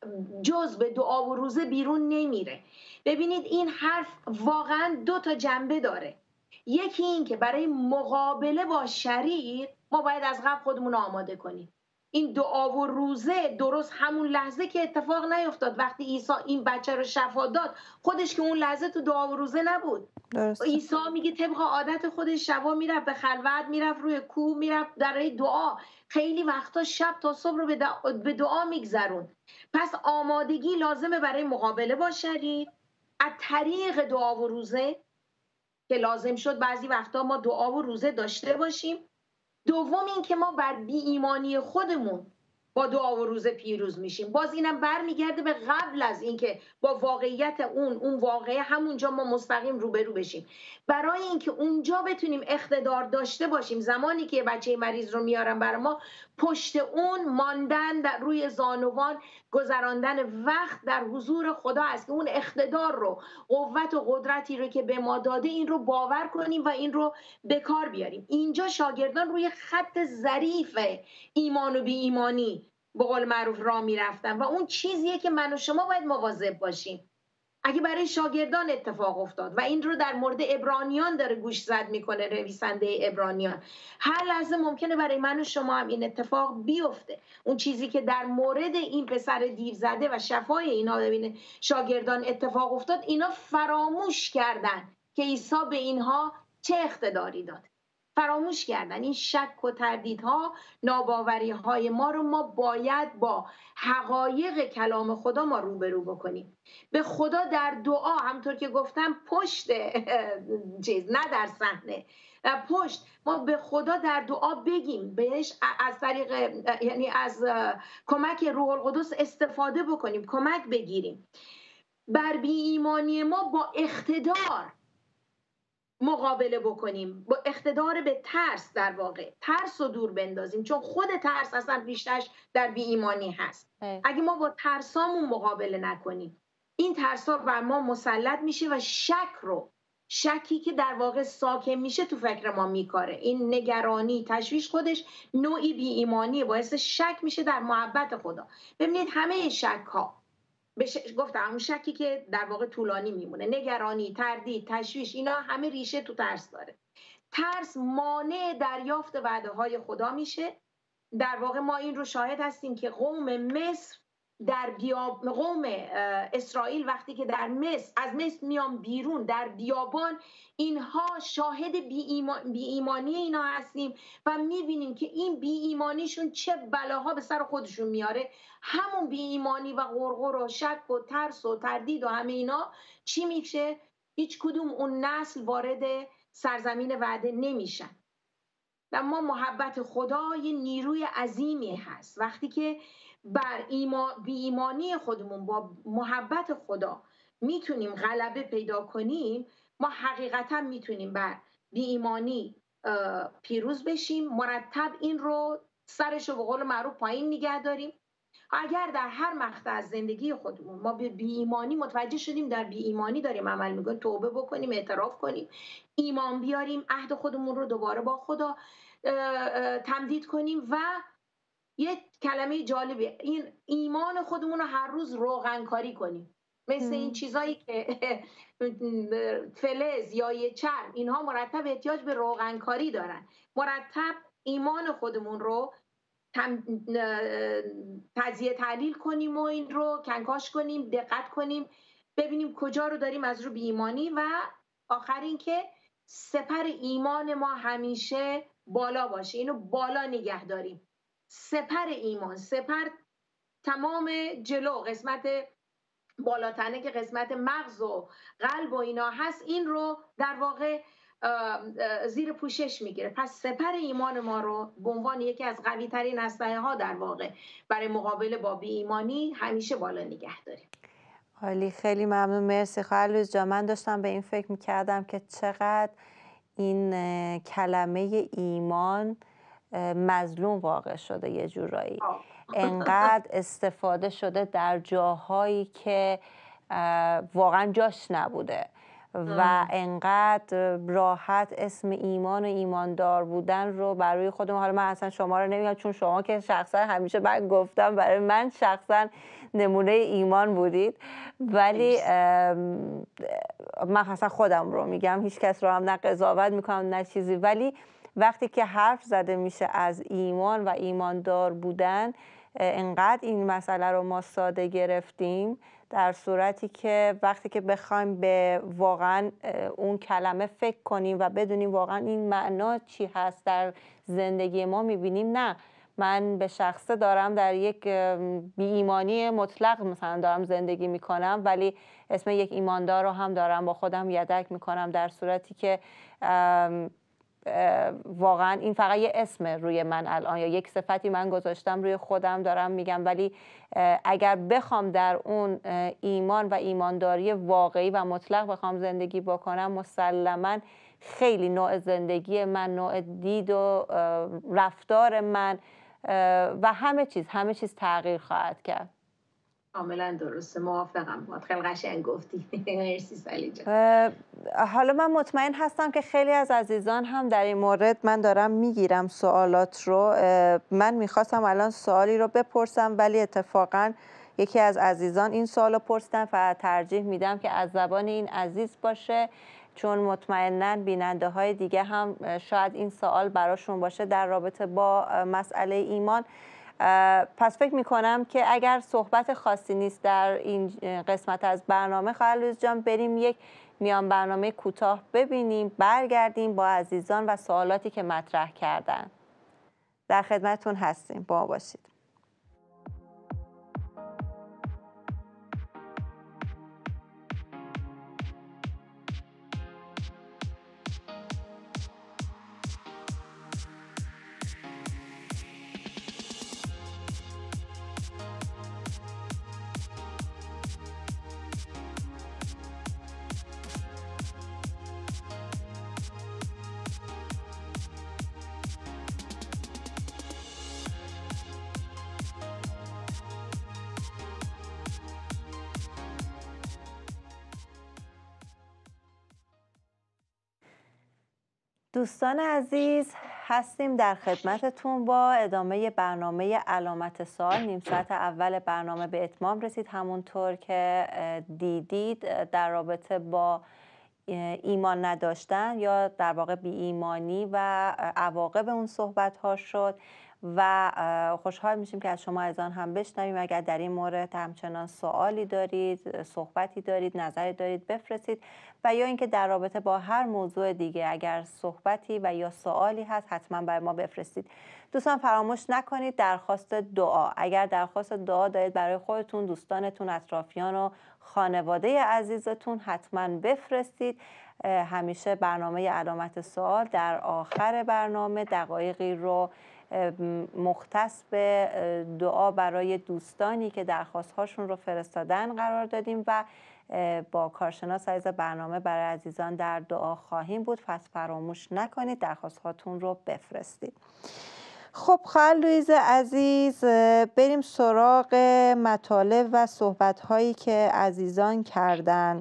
جز به دعا و روزه بیرون نمیره. ببینید این حرف واقعا دو تا جنبه داره. یکی این که برای مقابله با شریر ما باید از قبل خودمون رو آماده کنیم. این دعا و روزه درست همون لحظه که اتفاق نیفتاد. وقتی عیسی این بچه رو شفا داد خودش که اون لحظه تو دعا و روزه نبود. عیسی میگه طبق عادت خودش شبا میرفت به خلوت، میرفت روی کوه، میرفت در دعا. خیلی وقتا شب تا صبح رو به دعا میگذرون. پس آمادگی لازمه برای مقابله با شریر از طریق دعا و روزه که لازم شد بعضی وقتا ما دعا و روزه داشته باشیم. دوم این که ما بر بی ایمانی خودمون با دعا و روزه پیروز میشیم. باز اینم برمیگرده به قبل از اینکه با واقعیت اون اون واقعه همونجا ما مستقیم روبرو بشیم. برای اینکه اونجا بتونیم اقتدار داشته باشیم، زمانی که بچه مریض رو میارن برای ما، پشت اون ماندن در روی زانوان، گذراندن وقت در حضور خدا است که اون اقتدار رو، قوت و قدرتی رو که به ما داده این رو باور کنیم و این رو به کار بیاریم. اینجا شاگردان روی خط ظریف ایمان و بی ایمانی به قول معروف راه میرفتن و اون چیزیه که من و شما باید مواظب باشیم. اگه برای شاگردان اتفاق افتاد و این رو در مورد عبرانیان داره گوش زد میکنه نویسنده عبرانیان، هر لحظه ممکنه برای من و شما هم این اتفاق بیفته. اون چیزی که در مورد این پسر دیر زده و شفای اینا ببینه شاگردان اتفاق افتاد، اینا فراموش کردن که عیسی به اینها چه اقتداری داد. فراموش کردن. این شک و تردیدها، ناباوری‌های ما رو ما باید با حقایق کلام خدا ما روبرو بکنیم. به خدا در دعا، همطور که گفتم، پشت چیز نه در صحنه، پشت ما به خدا در دعا بگیم، بهش از طریق یعنی از کمک روح القدس استفاده بکنیم، کمک بگیریم. بر بی ایمانی ما با اقتدار مقابله بکنیم، با اقتدار به ترس، در واقع ترس رو دور بندازیم، چون خود ترس اصلا ریشش در بی ایمانی هست. اگه ما با ترسامون مقابله نکنیم، این ترسا بر ما مسلط میشه و شک رو، شکی که در واقع ساکن میشه تو فکر ما میکاره. این نگرانی، تشویش خودش نوعی بی ایمانیه، باعث شک میشه در محبت خدا. ببینید همه شک ها، بش... گفتم اون شکی که در واقع طولانی میمونه، نگرانی، تردید، تشویش، اینا همه ریشه تو ترس داره. ترس مانع دریافت وعده های خدا میشه. در واقع ما این رو شاهد هستیم که قوم مصر در بیاب... قوم اسرائیل وقتی که در مصر از مصر میان بیرون در بیابان، اینها شاهد بی, ایمان... بی ایمانی اینا هستیم و میبینیم که این بی ایمانیشون چه بلاها به سر خودشون میاره. همون بی ایمانی و غرغر و شک و ترس و تردید و همه اینا چی میشه؟ هیچ کدوم اون نسل وارد سرزمین وعده نمیشن. و ما محبت خدا یه نیروی عظیمی هست. وقتی که بر ایما بی ایمانی خودمون با محبت خدا میتونیم غلبه پیدا کنیم، ما حقیقتا میتونیم بر بی ایمانی پیروز بشیم، مرتب این رو سرش رو به قول معروف پایین نگه داریم. اگر در هر مقطع از زندگی خودمون ما به بی ایمانی متوجه شدیم در بی ایمانی داریم عمل میکنیم، توبه بکنیم، اعتراف کنیم، ایمان بیاریم، عهد خودمون رو دوباره با خدا تمدید کنیم و یک کلمه جالبی، این ایمان خودمون رو هر روز روغنکاری کنیم. مثل این چیزایی که فلز یا یه چرم، اینها مرتب احتیاج به روغنکاری دارن. مرتب ایمان خودمون رو تجزیه تحلیل کنیم و این رو کنکاش کنیم، دقت کنیم، ببینیم کجا رو داریم از رو بی ایمانی. و آخر این که سپر ایمان ما همیشه بالا باشه، اینو بالا نگه داریم. سپر ایمان، سپر تمام جلو قسمت بالاتنه که قسمت مغز و قلب و اینا هست، این رو در واقع زیر پوشش میگیره. پس سپر ایمان ما رو به عنوان یکی از قوی ترین اسلحه ها در واقع برای مقابله با بی ایمانی همیشه بالا نگه داریم. عالی، خیلی ممنون، مرسی خواهر لویز جان. من داشتم به این فکر میکردم که چقدر این کلمه ایمان مظلوم واقع شده یه جورایی، انقدر استفاده شده در جاهایی که واقعا جاش نبوده و انقدر راحت اسم ایمان و ایماندار بودن رو برای خودم، حالا من اصلا شما رو نمیگم چون شما که شخصا همیشه من گفتم برای من شخصا نمونه ایمان بودید، ولی من اصلا خودم رو میگم، هیچ کس رو هم نه قضاوت میکنم نه چیزی، ولی وقتی که حرف زده میشه از ایمان و ایماندار بودن، انقدر این مسئله رو ما ساده گرفتیم، در صورتی که وقتی که بخوایم به واقعا اون کلمه فکر کنیم و بدونیم واقعا این معنا چی هست در زندگی ما، میبینیم نه، من به شخصه دارم در یک بی ایمانی مطلق مثلا دارم زندگی میکنم، ولی اسم یک ایماندار رو هم دارم با خودم یدک میکنم، در صورتی که واقعا این فقط یه اسم روی من الان یا یک صفتی من گذاشتم روی خودم دارم میگم، ولی اگر بخوام در اون ایمان و ایمانداری واقعی و مطلق بخوام زندگی بکنم، مسلماً خیلی نوع زندگی من، نوع دید و رفتار من و همه چیز همه چیز تغییر خواهد کرد. کاملا درسته، موافقم باهات، خیلی قشنگ گفتی. مرسی سالی جان. حالا من مطمئن هستم که خیلی از عزیزان هم در این مورد، من دارم میگیرم سوالات رو، من میخواستم الان سوالی رو بپرسم ولی اتفاقا یکی از عزیزان این سوال رو پرسیدن و ترجیح میدم که از زبان این عزیز باشه، چون مطمئناً بیننده های دیگه هم شاید این سوال براشون باشه در رابطه با مسئله ایمان. پس فکر میکنم که اگر صحبت خاصی نیست در این قسمت از برنامه، خواهر لویز جان بریم یک میان برنامه کوتاه ببینیم، برگردیم با عزیزان و سوالاتی که مطرح کردن. در خدمتتون هستیم، با ما باشید. دوستان عزیز، هستیم در خدمتتون با ادامه برنامه علامت سوال. نیم ساعت اول برنامه به اتمام رسید. همونطور که دیدید در رابطه با ایمان نداشتن یا در واقع بی ایمانی و عواقب اون صحبت ها شد و خوشحال میشیم که از شما عزیزان هم بشنویم. اگر در این مورد همچنان سوالی دارید، صحبتی دارید، نظری دارید، بفرستید، و یا اینکه در رابطه با هر موضوع دیگه اگر صحبتی و یا سوالی هست حتما برای ما بفرستید. دوستان فراموش نکنید درخواست دعا، اگر درخواست دعا دارید برای خودتون، دوستانتون، اطرافیان و خانواده عزیزتون، حتما بفرستید. همیشه برنامه علامت سوال در آخر برنامه دقایقی رو مختص به دعا برای دوستانی که درخواست هاشون رو فرستادن قرار دادیم و با کارشناس عزیز برنامه برای عزیزان در دعا خواهیم بود. پس فراموش نکنید درخواست هاتون رو بفرستید. خب خواهر لویز عزیز، بریم سراغ مطالب و صحبت هایی که عزیزان کردن.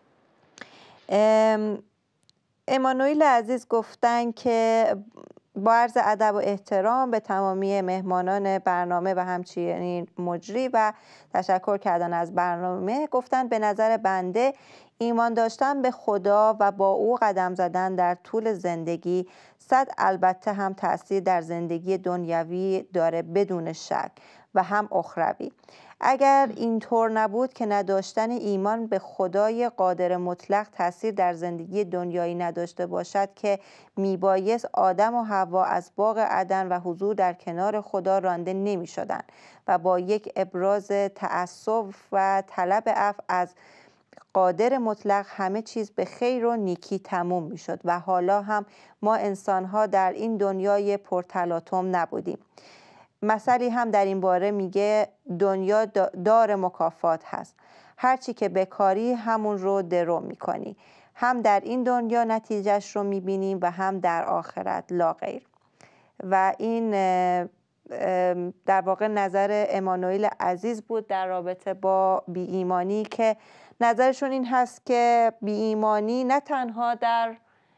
امانوئیل عزیز گفتن که با عرض ادب و احترام به تمامی مهمانان برنامه و همچنین مجری و تشکر کردن از برنامه، گفتن به نظر بنده ایمان داشتن به خدا و با او قدم زدن در طول زندگی صد البته هم تأثیر در زندگی دنیوی داره بدون شک و هم اخروی. اگر اینطور نبود که نداشتن ایمان به خدای قادر مطلق تأثیر در زندگی دنیایی نداشته باشد که میبایست آدم و حوا از باغ عدن و حضور در کنار خدا رانده نمی شدن و با یک ابراز تأسف و طلب عفو از قادر مطلق همه چیز به خیر و نیکی تموم می شد و حالا هم ما انسانها در این دنیای پرتلاطم نبودیم. مثلی هم در این باره میگه دنیا دار مکافات هست، هرچی که بکاری همون رو درو میکنی، هم در این دنیا نتیجهش رو میبینیم و هم در آخرت لا غیر. و این در واقع نظر امانوئیل عزیز بود در رابطه با بی ایمانی، که نظرشون این هست که بی ایمانی نه تنها در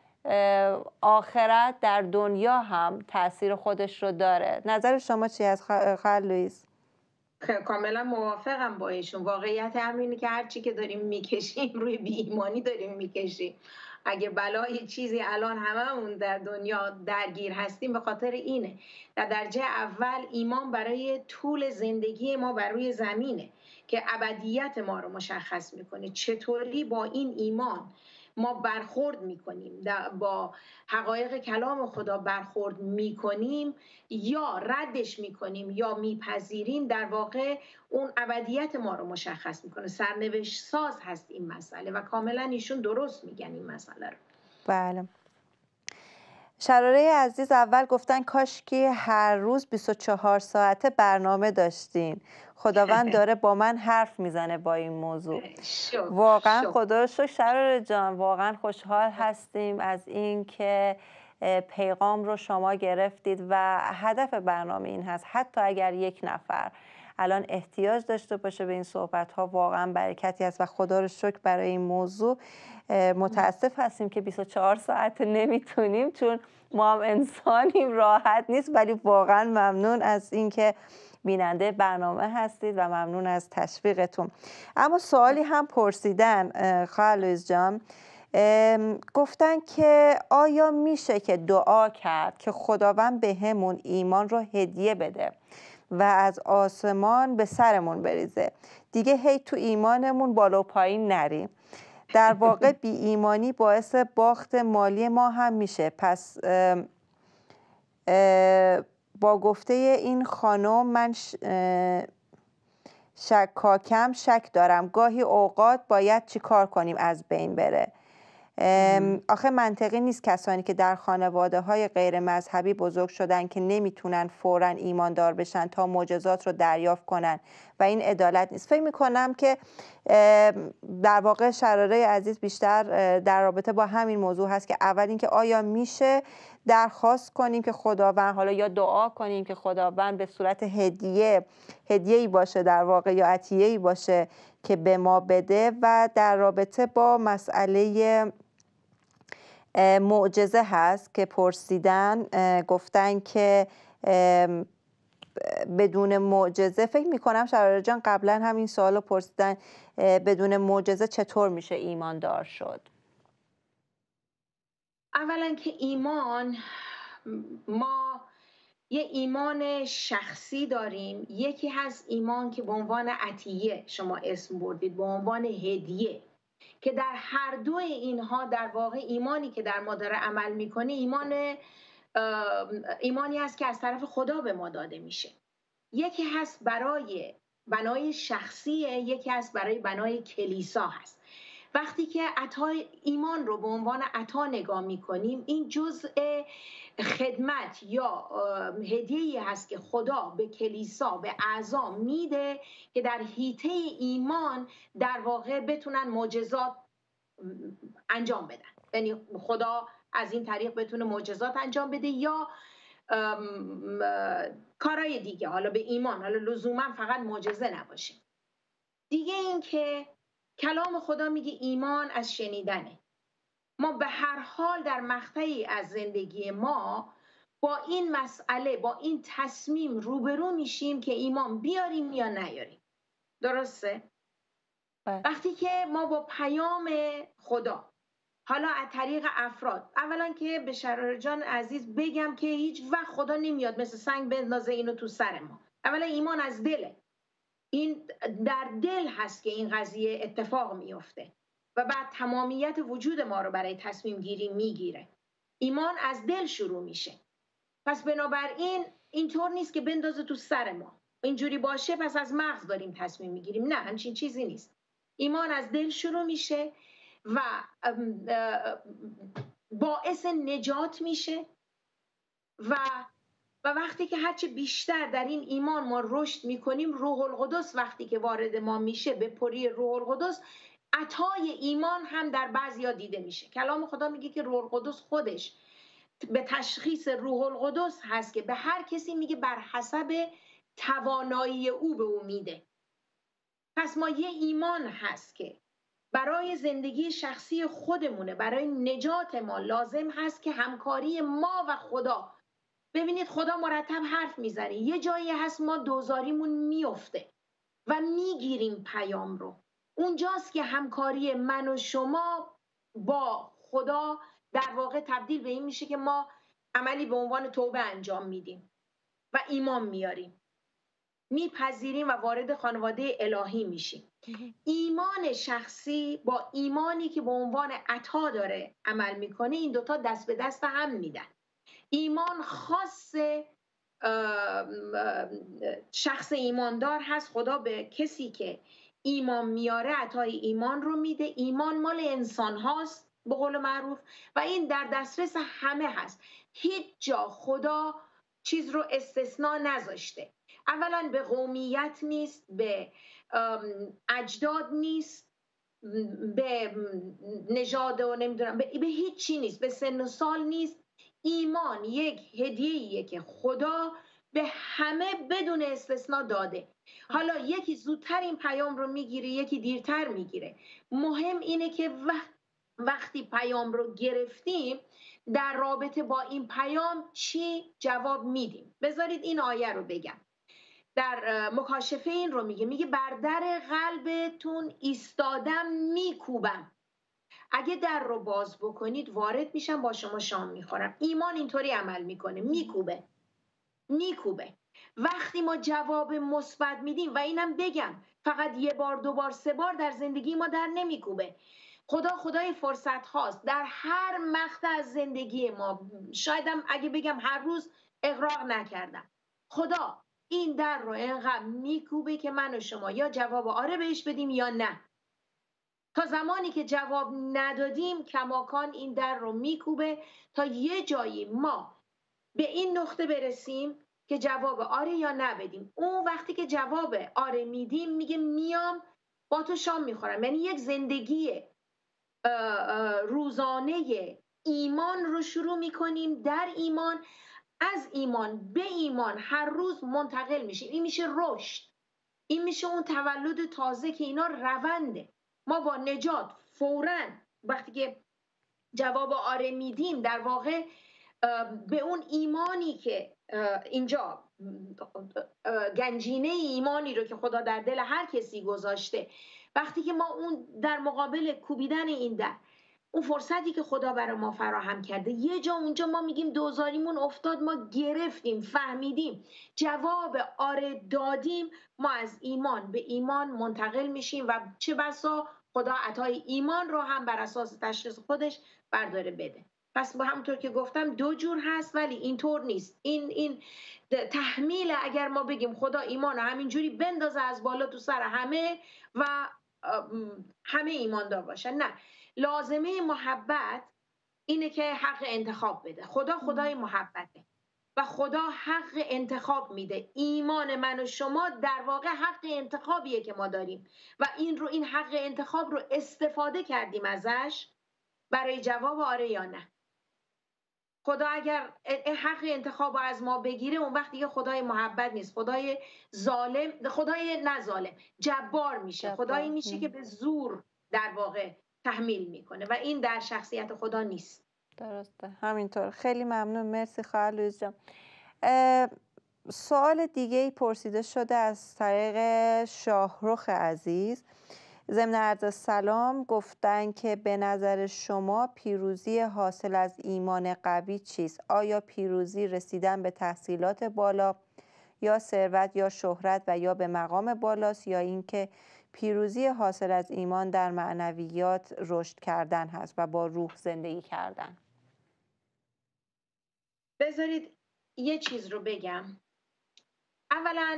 آخرت در دنیا هم تأثیر خودش رو داره. نظر شما چی از خواهر لویز؟ کاملا موافقم با ایشون. واقعیت همینه که هرچی که داریم میکشیم روی بی ایمانی داریم میکشیم. اگه بلای چیزی الان هممون در دنیا درگیر هستیم به خاطر اینه. در درجه اول ایمان برای طول زندگی ما بر روی زمینه که ابدیت ما رو مشخص میکنه. چطوری با این ایمان ما برخورد میکنیم، با حقایق کلام خدا برخورد میکنیم یا ردش میکنیم یا میپذیریم، در واقع اون ابدیت ما رو مشخص میکنه. سرنوشت ساز هست این مسئله و کاملا ایشون درست میگن این مسئله رو. بله. شراره عزیز اول گفتن کاش که هر روز بیست و چهار ساعته برنامه داشتین. خداوند داره با من حرف میزنه با این موضوع. شو. واقعا شو. خدا رو شکر شراره جان، واقعا خوشحال هستیم از این که پیغام رو شما گرفتید و هدف برنامه این هست حتی اگر یک نفر الان احتیاج داشته باشه به این صحبت ها، واقعا برکتی است و خدا رو شکر برای این موضوع. متاسف هستیم که بیست و چهار ساعت نمیتونیم چون ما هم انسانیم، راحت نیست، ولی واقعا ممنون از اینکه بیننده برنامه هستید و ممنون از تشویقتون. اما سوالی هم پرسیدن خواهر لویز جان، گفتن که آیا میشه که دعا کرد که خداوند به همون ایمان رو هدیه بده و از آسمان به سرمون بریزه، دیگه هی تو ایمانمون بالا و پایین نریم؟ در واقع بی ایمانی باعث باخت مالی ما هم میشه. پس اه اه با گفته این خانم من شکاکم شک دارم گاهی اوقات باید چی کار کنیم از بین بره؟ آخه منطقی نیست کسانی که در خانواده های غیر مذهبی بزرگ شدن که نمیتونن فوراً ایماندار بشن تا معجزات رو دریافت کنن و این عدالت نیست. فکر میکنم که در واقع شراره عزیز بیشتر در رابطه با همین موضوع هست که اول اینکه آیا میشه درخواست کنیم که خداوند، حالا یا دعا کنیم که خداوند به صورت هدیه هدیه‌ای باشه در واقع یا عطیه‌ای باشه که به ما بده. و در رابطه با مسئله معجزه هست که پرسیدن، گفتن که بدون معجزه، فکر میکنم شراره جان قبلا همین سوالو پرسیدن، بدون معجزه چطور میشه ایماندار شد؟ اولا که ایمان، ما یه ایمان شخصی داریم، یکی هست ایمان که به عنوان عطیه شما اسم بردید، به عنوان هدیه، که در هر دو اینها در واقع ایمانی که در ما داره عمل میکنه ایمان ایمانی هست که از طرف خدا به ما داده میشه. یکی هست برای بنای شخصیه، یکی هست برای بنای کلیسا هست. وقتی که عطای ایمان رو به عنوان عطا نگاه میکنیم، این جزء خدمت یا هدیه‌ای هست که خدا به کلیسا، به اعضا میده که در حیطه ایمان در واقع بتونن معجزات انجام بدن. یعنی خدا از این طریق بتونه معجزات انجام بده یا کارهای دیگه، حالا به ایمان، حالا لزوما فقط معجزه نباشه. دیگه این که کلام خدا میگه ایمان از شنیدنه. ما به هر حال در مقطعی از زندگی ما با این مسئله، با این تصمیم روبرو میشیم که ایمان بیاریم یا نیاریم. درسته؟ بله. وقتی که ما با پیام خدا، حالا از طریق افراد، اولا که به شرار جان عزیز بگم که هیچ وقت خدا نمیاد مثل سنگ بندازه اینو تو سر ما. اولا ایمان از دله، این در دل هست که این قضیه اتفاق میفته و بعد تمامیت وجود ما رو برای تصمیم گیری میگیره. ایمان از دل شروع میشه. پس بنابراین اینطور نیست که بندازه تو سر ما. اینجوری باشه پس از مغز داریم تصمیم میگیریم. نه، همچین چیزی نیست. ایمان از دل شروع میشه و باعث نجات میشه و و وقتی که هرچه بیشتر در این ایمان ما رشد میکنیم، روح القدس وقتی که وارد ما میشه به پری روح القدس، عطای ایمان هم در بعضیا دیده میشه. کلام خدا میگه که روح القدس خودش به تشخیص روح القدس هست که به هر کسی میگه بر حسب توانایی او به او میده. پس ما یه ایمان هست که برای زندگی شخصی خودمونه، برای نجات ما لازم هست که همکاری ما و خدا. ببینید خدا مرتب حرف میزنه، یه جایی هست ما دوزاریمون میفته و میگیریم پیام رو. اونجاست که همکاری من و شما با خدا در واقع تبدیل به این میشه که ما عملی به عنوان توبه انجام میدیم و ایمان میاریم، میپذیریم و وارد خانواده الهی میشیم. ایمان شخصی با ایمانی که به عنوان عطا داره عمل میکنه، این دوتا دست به دست هم میدن. ایمان خاص شخص ایماندار هست. خدا به کسی که ایمان میاره عطای ایمان رو میده. ایمان مال انسان هاست به قول معروف و این در دسترس همه هست. هیچ جا خدا چیز رو استثناء نذاشته. اولا به قومیت نیست، به اجداد نیست، به نژاد و نمیدونم به هیچ چی نیست، به سن و سال نیست. ایمان یک هدیه‌ایه که خدا به همه بدون استثناء داده. حالا یکی زودتر این پیام رو میگیره، یکی دیرتر میگیره. مهم اینه که وقتی پیام رو گرفتیم در رابطه با این پیام چی جواب میدیم. بذارید این آیه رو بگم. در مکاشفه این رو میگه، میگه بر در قلبتون ایستادم میکوبم، اگه در رو باز بکنید وارد میشم با شما شام میخورم. ایمان اینطوری عمل میکنه، میکوبه میکوبه. وقتی ما جواب مثبت میدیم، و اینم بگم فقط یه بار دو بار سه بار در زندگی ما در نمیکوبه. خدا خدای فرصت هاست در هر مقطع از زندگی ما. شایدم اگه بگم هر روز اغراق نکردم. خدا این در رو اینقدر میکوبه که من و شما یا جواب آره بهش بدیم یا نه. تا زمانی که جواب ندادیم کماکان این در رو میکوبه تا یه جایی ما به این نقطه برسیم که جواب آره یا نه بدیم. اون وقتی که جواب آره میدیم میگه میام با تو شام میخورم. یعنی یک زندگی روزانه ایمان رو شروع میکنیم. در ایمان، از ایمان به ایمان هر روز منتقل میشیم. این میشه رشد، این میشه اون تولد تازه که اینا رونده. ما با نجات فوراً وقتی که جواب آره میدیم در واقع به اون ایمانی که اینجا گنجینه ایمانی رو که خدا در دل هر کسی گذاشته، وقتی که ما اون در مقابل کوبیدن این در اون فرصتی که خدا برای ما فراهم کرده، یه جا اونجا ما میگیم دوزاریمون افتاد، ما گرفتیم، فهمیدیم، جواب آره دادیم، ما از ایمان به ایمان منتقل میشیم و چه بسا خدا عطای ایمان رو هم بر اساس تشخیص خودش برداره بده. پس با همونطور که گفتم دو جور هست، ولی اینطور نیست. این این تحمیل اگر ما بگیم خدا ایمان رو همینجوری بندازه از بالا تو سر همه و همه ایماندار باشن. نه، لازمه محبت اینه که حق انتخاب بده. خدا خدای محبته و خدا حق انتخاب میده. ایمان من و شما در واقع حق انتخابیه که ما داریم و این رو این حق انتخاب رو استفاده کردیم ازش برای جواب آره یا نه. خدا اگر حق انتخاب رو از ما بگیره اون وقت دیگه خدای محبت نیست، خدای ظالم، خدای نه ظالم، جبار میشه. جبار. خدایی میشه که به زور در واقع تحمیل میکنه و این در شخصیت خدا نیست. درسته، همینطور. خیلی ممنون، مرسی خواهر لویز جان. سوال دیگه ای پرسیده شده از طریق شاهرخ عزیز. ضمن عرض سلام گفتن که به نظر شما پیروزی حاصل از ایمان قوی چیست؟ آیا پیروزی رسیدن به تحصیلات بالا یا ثروت یا شهرت و یا به مقام بالاست، یا اینکه پیروزی حاصل از ایمان در معنویات رشد کردن هست و با روح زندگی کردن؟ بذارید یه چیز رو بگم. اولا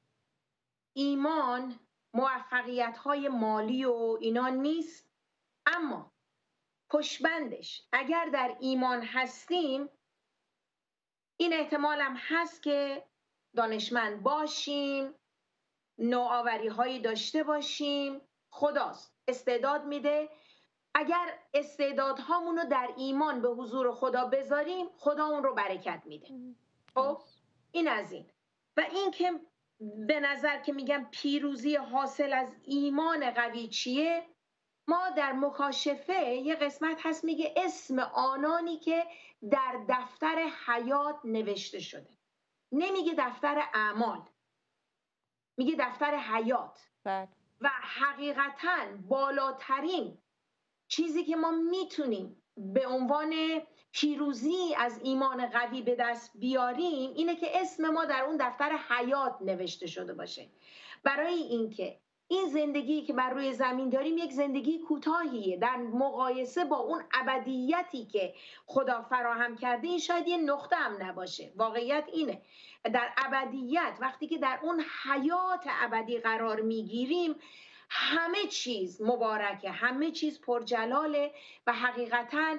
ایمان موفقیت‌های مالی و اینا نیست، اما پشتبندش اگر در ایمان هستیم این احتمال هم هست که دانشمند باشیم، نوآوری‌هایی داشته باشیم. خداست استعداد میده. اگر استعدادهامون رو در ایمان به حضور خدا بذاریم خدا اون رو برکت میده. خب این از این. و این که به نظر که میگم پیروزی حاصل از ایمان قوی چیه، ما در مکاشفه یه قسمت هست میگه اسم آنانی که در دفتر حیات نوشته شده. نمیگه دفتر اعمال، میگه دفتر حیات. بله. و حقیقتاً بالاترین چیزی که ما میتونیم به عنوان پیروزی از ایمان قوی به دست بیاریم اینه که اسم ما در اون دفتر حیات نوشته شده باشه. برای اینکه این زندگی که بر روی زمین داریم یک زندگی کوتاهیه در مقایسه با اون ابدیتی که خدا فراهم کرده. این شاید یه نقطه هم نباشه. واقعیت اینه در ابدیت وقتی که در اون حیات ابدی قرار میگیریم همه چیز مبارکه، همه چیز پرجلاله و حقیقتاً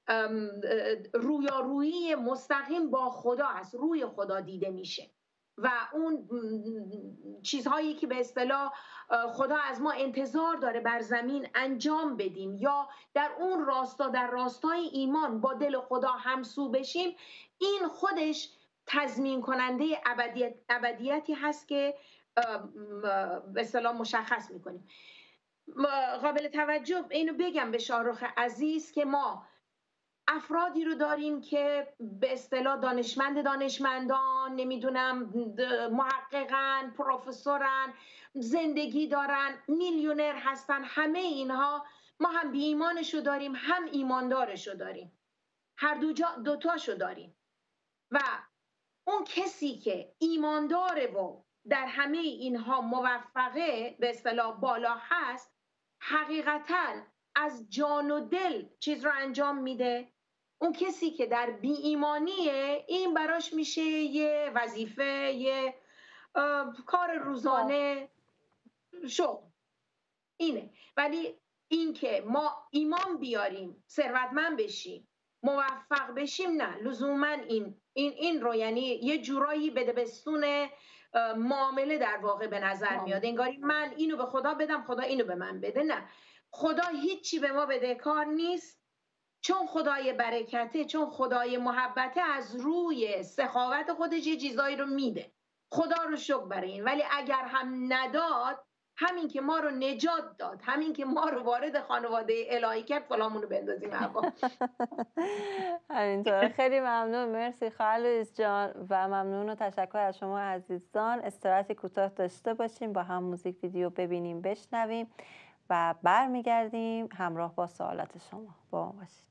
رویارویی مستقیم با خدا هست، روی خدا دیده میشه و اون چیزهایی که به اصطلاح خدا از ما انتظار داره بر زمین انجام بدیم یا در اون راستا در راستای ایمان با دل خدا همسو بشیم، این خودش تضمین کننده ابدیت، ابدیتی هست که به اصطلاح مشخص میکنیم. قابل توجه اینو بگم به شاهرخ عزیز که ما افرادی رو داریم که به اصطلاح دانشمند دانشمندان، نمیدونم محققن، پروفسورن، زندگی دارن، میلیونر هستن. همه اینها ما هم بی ایمانشو داریم هم ایماندارشو داریم، هر دو جا دوتاشو داریم. و اون کسی که ایمانداره و در همه اینها موفقه به اصطلاح بالا هست، حقیقتاً از جان و دل چیز رو انجام میده. اون کسی که در بی ایمانیه این براش میشه یه وظیفه، یه کار روزانه، شغل اینه. ولی این که ما ایمان بیاریم، ثروتمند بشیم، موفق بشیم، نه لزوما این این این رو یعنی یه جورایی بدبستون معامله در واقع به نظر میاد. انگاری من اینو به خدا بدم خدا اینو به من بده. نه، خدا هیچی به ما بده کار نیست، چون خدای برکته، چون خدای محبته، از روی سخاوت خودش یه چیزایی رو میده. خدا رو شکر برای این. ولی اگر هم نداد، همین که ما رو نجات داد، همین که ما رو وارد خانواده الهی کرد، فلامونو بندازیم هوا. همینطور. خیلی ممنون، مرسی خواهر لویز جان و ممنون و تشکر از شما عزیزان. استراحتی کوتاه داشته باشیم، با هم موزیک ویدیو ببینیم بشنویم و برمیگردیم همراه با سوالات شما. با ما باشید.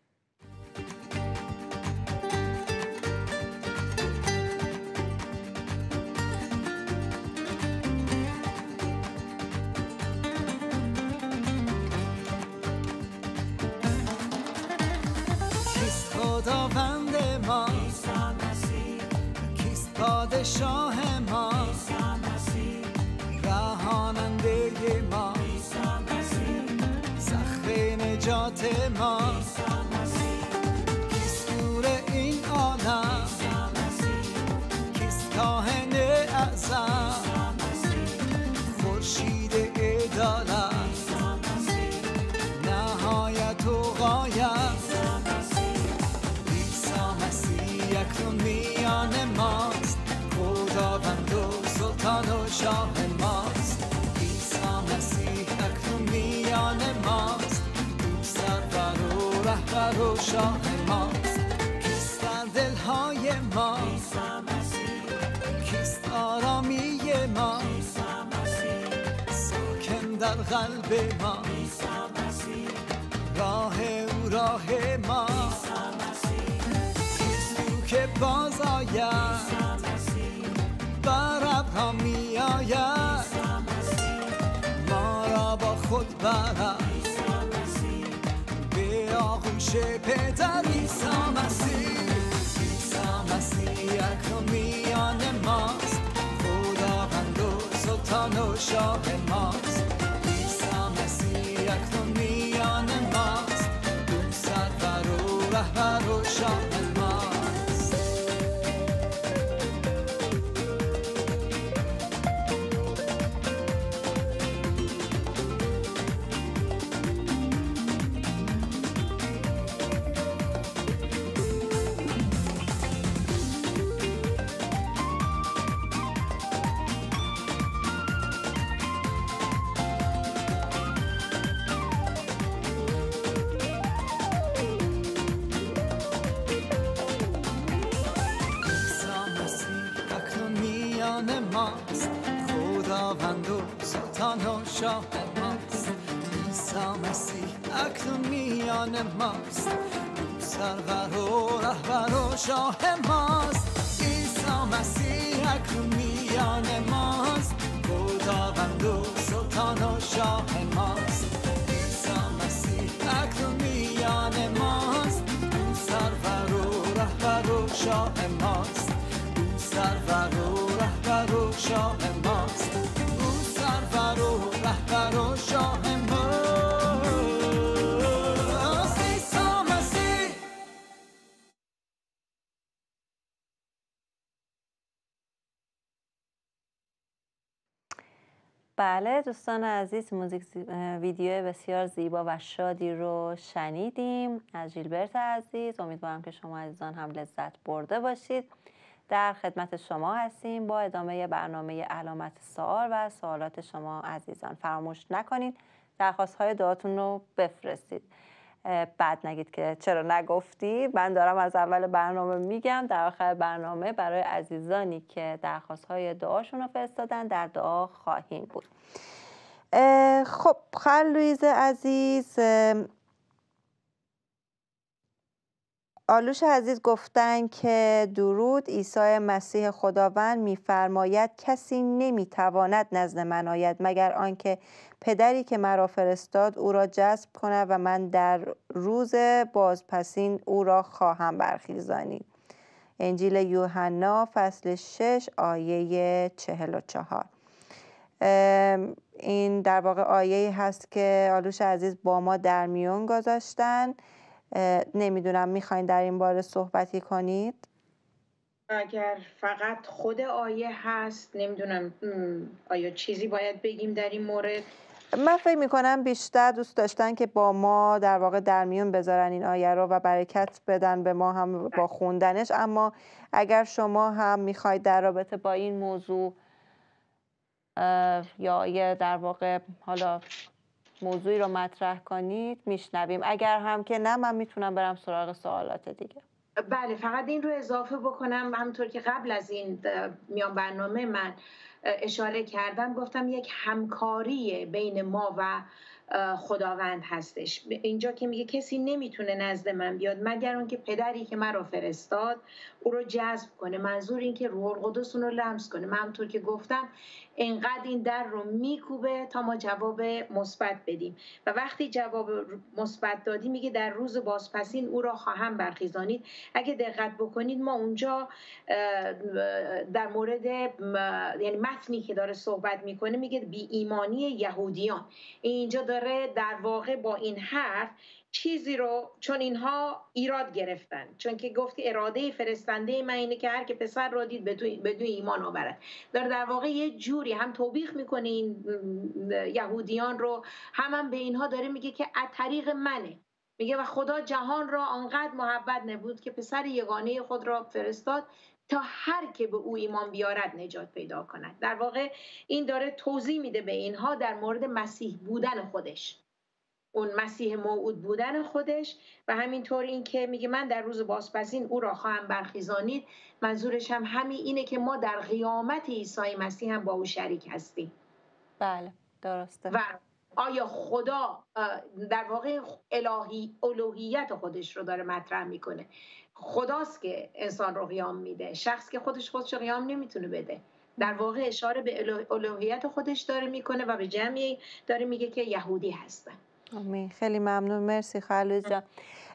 خداوند ما کیست؟ پادشاه ما، رهاننده ما، ماست کیست نور این عالم کیست کاهن اعظم خورشید عدالت نهایت و غایت عیسی مسیح اکنون میان ماست خداوند و سلطان و شاه ماست عیسی مسیح اکنون میان ماست او سرور و رهبر و شاه ماست کیست در دلهای ما کیست آرامی ما ساکن در قلب ما راه او راه ما کیست او که باز آید بر ابرها می آید ما را با خود برد به آغوش پدر عیسی مسیح عیسی مسیح اکنون میان ماست خداوند و سلطان و شاه ماست عیسی مسیح اکنون میان ماست او سرور و رهبر و شاه ماست ماست خداوند و سلطان و شاه ماست عیسی مسیح اکنون میان ماست او سرور و رهبر و شاه ماست عیسی مسیح اکنون میان ماست خداوند و سلطان و شاه ماست عیسی مسیح اکنون میان ماست او سرور و رهبر و شاه ماست او سرور و رهبر و شاه ماست او سرور و رهبر و شاه ماست عیسی مسیح. بله دوستان عزیز، موزیک ویدیو بسیار زیبا و شادی رو شنیدیم از ژیلبرت عزیز. امیدوارم که شما عزیزان هم لذت برده باشید. در خدمت شما هستیم با ادامه برنامه علامت سوال و سوالات شما عزیزان. فراموش نکنید درخواست های دعاتون رو بفرستید. بعد نگید که چرا نگفتی. من دارم از اول برنامه میگم، در آخر برنامه برای عزیزانی که درخواست های دعاشون رو فرستادن در دعا خواهیم بود. خب خال لویز عزیز، آلوش عزیز گفتن که درود، عیسی مسیح خداوند می‌فرماید کسی نمی‌تواند نزد من آید مگر آنکه پدری که مرا فرستاد او را جذب کند و من در روز بازپسین او را خواهم برخیزانید. انجیل یوحنا فصل شش آیه چهل و چهار. این در واقع آیه‌ای هست که آلوش عزیز با ما در میون گذاشتن. نمیدونم میخواین در این باره صحبتی کنید؟ اگر فقط خود آیه هست نمیدونم آیا چیزی باید بگیم در این مورد؟ من فکر میکنم بیشتر دوست داشتن که با ما در واقع در میون بذارن این آیه رو و برکت بدن به ما هم با خوندنش. اما اگر شما هم میخواید در رابطه با این موضوع یا یه در واقع حالا موضوعی رو مطرح کنید میشنویم. اگر هم که نه من میتونم برم سراغ سوالات دیگه. بله، فقط این رو اضافه بکنم، همونطور که قبل از این میان برنامه من اشاره کردم، گفتم یک همکاری بین ما و خداوند هستش. اینجا که میگه کسی نمیتونه نزد من بیاد مگر اون که پدری که مرا فرستاد او رو جذب کنه، منظور این که روح القدس اون رو لمس کنه. من همونطور که گفتم اینقدر این در رو میکوبه تا ما جواب مثبت بدیم و وقتی جواب مثبت دادی میگه در روز بازپسین او را خواهم برخیزانید. اگه دقت بکنید ما اونجا در مورد یعنی متنی که داره صحبت میکنه میگه بی ایمانی یهودیان، اینجا داره در واقع با این حرف چیزی رو، چون اینها ایراد گرفتن، چون که گفت که اراده فرستنده من اینه که هر که پسر را دید بدون ایمان آورد. در در واقع یه جوری هم توبیخ میکنه این یهودیان رو، هم, هم به اینها داره میگه که از طریق منه. میگه و خدا جهان را آنقدر محبت نبود که پسر یگانه خود را فرستاد تا هر که به او ایمان بیارد نجات پیدا کند. در واقع این داره توضیح میده به اینها در مورد مسیح بودن خودش، اون مسیح موعود بودن خودش، و همینطور این که میگه من در روز بازپسین او را خواهم برخیزانید. منظورش هم همین اینه که ما در قیامت عیسی مسیح هم با او شریک هستیم. بله درسته. و آیا خدا در واقع الهی الوهیت خودش رو داره مطرح میکنه. خداست که انسان رو قیام میده، شخص که خودش خودش رو قیام نمیتونه بده. در واقع اشاره به الوهیت خودش داره میکنه و به جمعی داره میگه که یهودی هستن. آمین. خیلی ممنون، مرسی خلوص جان.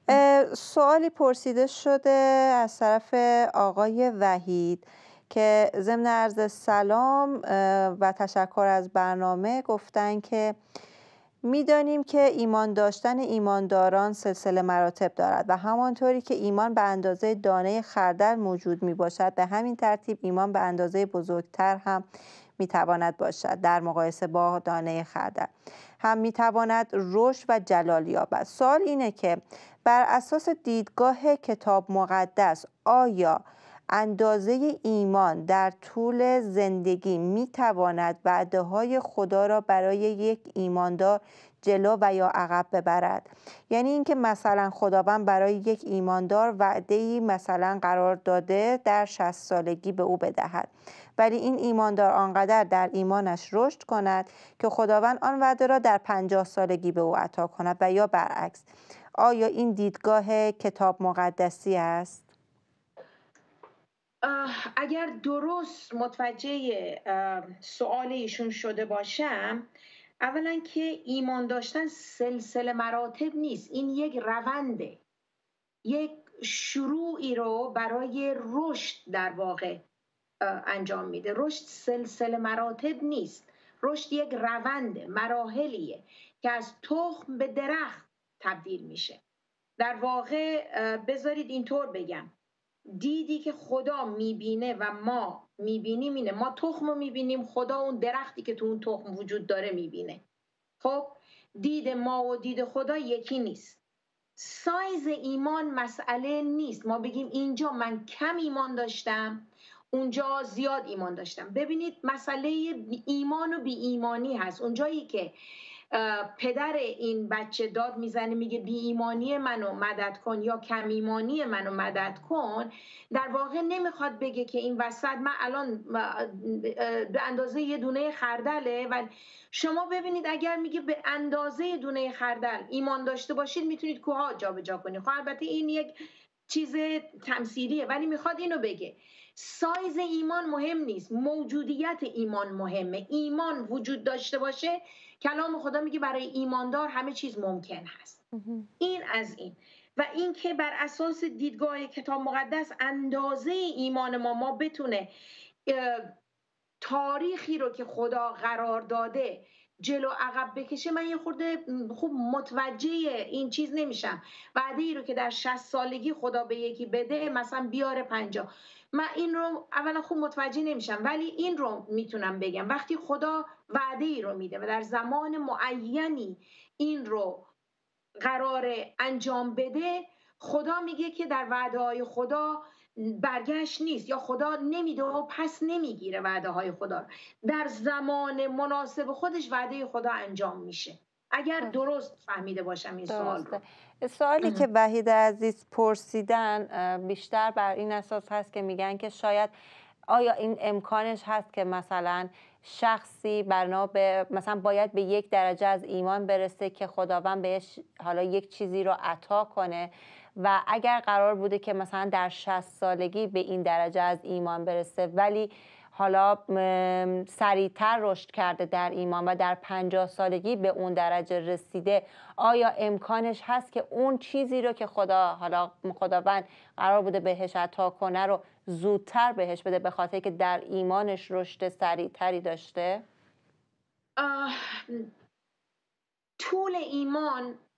سوالی پرسیده شده از طرف آقای وحید که ضمن عرض سلام و تشکر از برنامه گفتن که میدانیم که ایمان داشتن ایمانداران سلسله مراتب دارد و همانطوری که ایمان به اندازه دانه خردل موجود می باشد، به همین ترتیب ایمان به اندازه بزرگتر هم می تواند باشد. در مقایسه با دانه خردل هم می تواند رشد و جلال یابد. سوال اینه که بر اساس دیدگاه کتاب مقدس آیا اندازه ایمان در طول زندگی می تواند وعده‌های خدا را برای یک ایماندار جلو و یا عقب ببرد؟ یعنی اینکه مثلا خداوند برای یک ایماندار وعده‌ای مثلا قرار داده در شصت سالگی به او بدهد، ولی این ایماندار آنقدر در ایمانش رشد کند که خداوند آن وعده را در پنجاه سالگی به او عطا کند و یا برعکس. آیا این دیدگاه کتاب مقدسی است؟ اگر درست متوجه سوال ایشون شده باشم، اولا که ایمان داشتن سلسله مراتب نیست، این یک رونده، یک شروعی رو برای رشد در واقع انجام میده. رشد سلسله مراتب نیست، رشد یک رونده، مراحلیه که از تخم به درخت تبدیل میشه. در واقع بذارید اینطور بگم، دیدی که خدا میبینه و ما میبینیم اینه، ما تخم رو میبینیم، خدا اون درختی که تو اون تخم وجود داره میبینه. خب دید ما و دید خدا یکی نیست. سایز ایمان مسئله نیست، ما بگیم اینجا من کم ایمان داشتم اونجا زیاد ایمان داشتم. ببینید مسئله ایمان و بی ایمانی هست. اونجایی که پدر این بچه داد میزنه میگه بی ایمانی منو مدد کن یا کم ایمانی منو مدد کن، در واقع نمیخواد بگه که این وسط من الان به اندازه یه دونه خردله. و شما ببینید اگر میگه به اندازه دونه خردل ایمان داشته باشید میتونید کوها جابجا کنید. خب البته این یک چیز تمثیلیه، ولی میخواد اینو بگه سایز ایمان مهم نیست، موجودیت ایمان مهمه. ایمان وجود داشته باشه، کلام خدا میگه برای ایماندار همه چیز ممکن هست. این از این. و این که بر اساس دیدگاه کتاب مقدس اندازه ایمان ما ما بتونه تاریخی رو که خدا قرار داده جلو عقب بکشه، من یه خورده خوب متوجه این چیز نمیشم. وعده ای رو که در شصت سالگی خدا به یکی بده مثلا بیاره پنجاه، من این رو اولا خوب متوجه نمیشم. ولی این رو میتونم بگم وقتی خدا وعده ای رو میده و در زمان معینی این رو قرار انجام بده، خدا میگه که در وعده های خدا برگشت نیست، یا خدا نمیده و پس نمیگیره وعده های خدا. در زمان مناسب خودش وعده خدا انجام میشه. اگر درست فهمیده باشم این سوال رو. سوالی که وحید عزیز پرسیدن بیشتر بر این اساس هست که میگن که شاید آیا این امکانش هست که مثلا شخصی برنا به مثلا باید به یک درجه از ایمان برسه که خداوند بهش حالا یک چیزی رو عطا کنه، و اگر قرار بوده که مثلا در شصت سالگی به این درجه از ایمان برسه ولی حالا سریعتر رشد کرده در ایمان و در پنجاه سالگی به اون درجه رسیده، آیا امکانش هست که اون چیزی رو که خدا حالا خداوند قرار بوده بهش عطا کنه رو زودتر بهش بده به خاطر که در ایمانش رشد سریعتری داشته؟ طول ایمان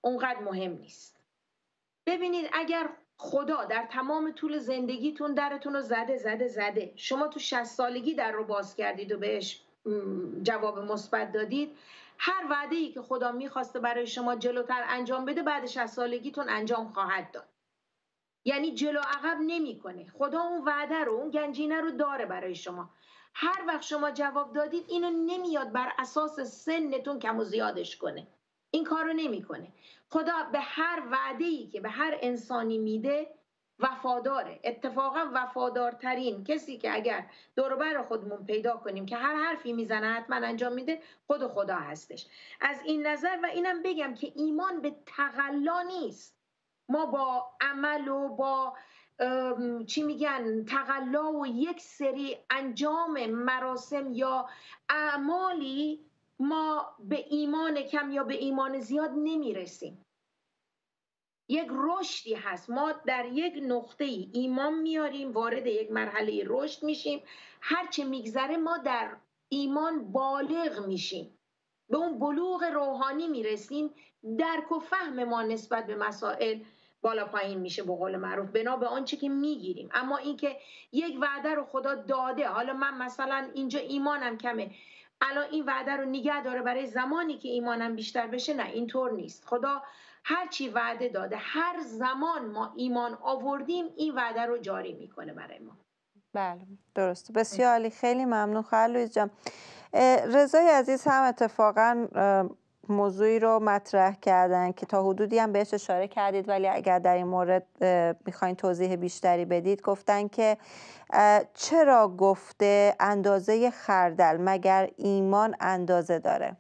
اونقدر مهم نیست. ببینید اگر خدا در تمام طول زندگیتون درتون رو زده زده زده شما تو شصت سالگی در رو باز کردید و بهش جواب مثبت دادید، هر وعده ای که خدا میخواسته برای شما جلوتر انجام بده بعد شصت سالگیتون انجام خواهد داد. یعنی جلو عقب نمیکنه. خدا اون وعده رو، اون گنجینه رو داره برای شما. هر وقت شما جواب دادید اینو نمیاد بر اساس سنتون کم و زیادش کنه. این کارو نمیکنه. خدا به هر وعده‌ای که به هر انسانی میده وفاداره. اتفاقا وفادارترین کسی که اگر دور و بر خودمون پیدا کنیم که هر حرفی میزنه حتما انجام میده، خود خدا هستش. از این نظر و اینم بگم که ایمان به تقلا نیست. ما با عمل و با چی میگن تقلا و یک سری انجام مراسم یا اعمالی ما به ایمان کم یا به ایمان زیاد نمیرسیم. یک رشدی هست. ما در یک نقطه ای ایمان میاریم، وارد یک مرحله رشد میشیم. هرچه میگذره ما در ایمان بالغ میشیم، به اون بلوغ روحانی میرسیم. درک و فهم ما نسبت به مسائل بالا پایین میشه به قول معروف، بنا به آنچه که میگیریم. اما اینکه یک وعده رو خدا داده، حالا من مثلا اینجا ایمانم کمه، الان این وعده رو نگه داره برای زمانی که ایمانم بیشتر بشه، نه اینطور نیست. خدا هرچی وعده داده هر زمان ما ایمان آوردیم این وعده رو جاری میکنه برای ما. بله درسته. بسیار عالی، خیلی ممنون خواهر لویز جان. رضای عزیز هم اتفاقا موضوعی رو مطرح کردن که تا حدودی هم بهش اشاره کردید، ولی اگر در این مورد میخواین توضیح بیشتری بدید. گفتن که چرا گفته اندازه خردل، مگر ایمان اندازه داره؟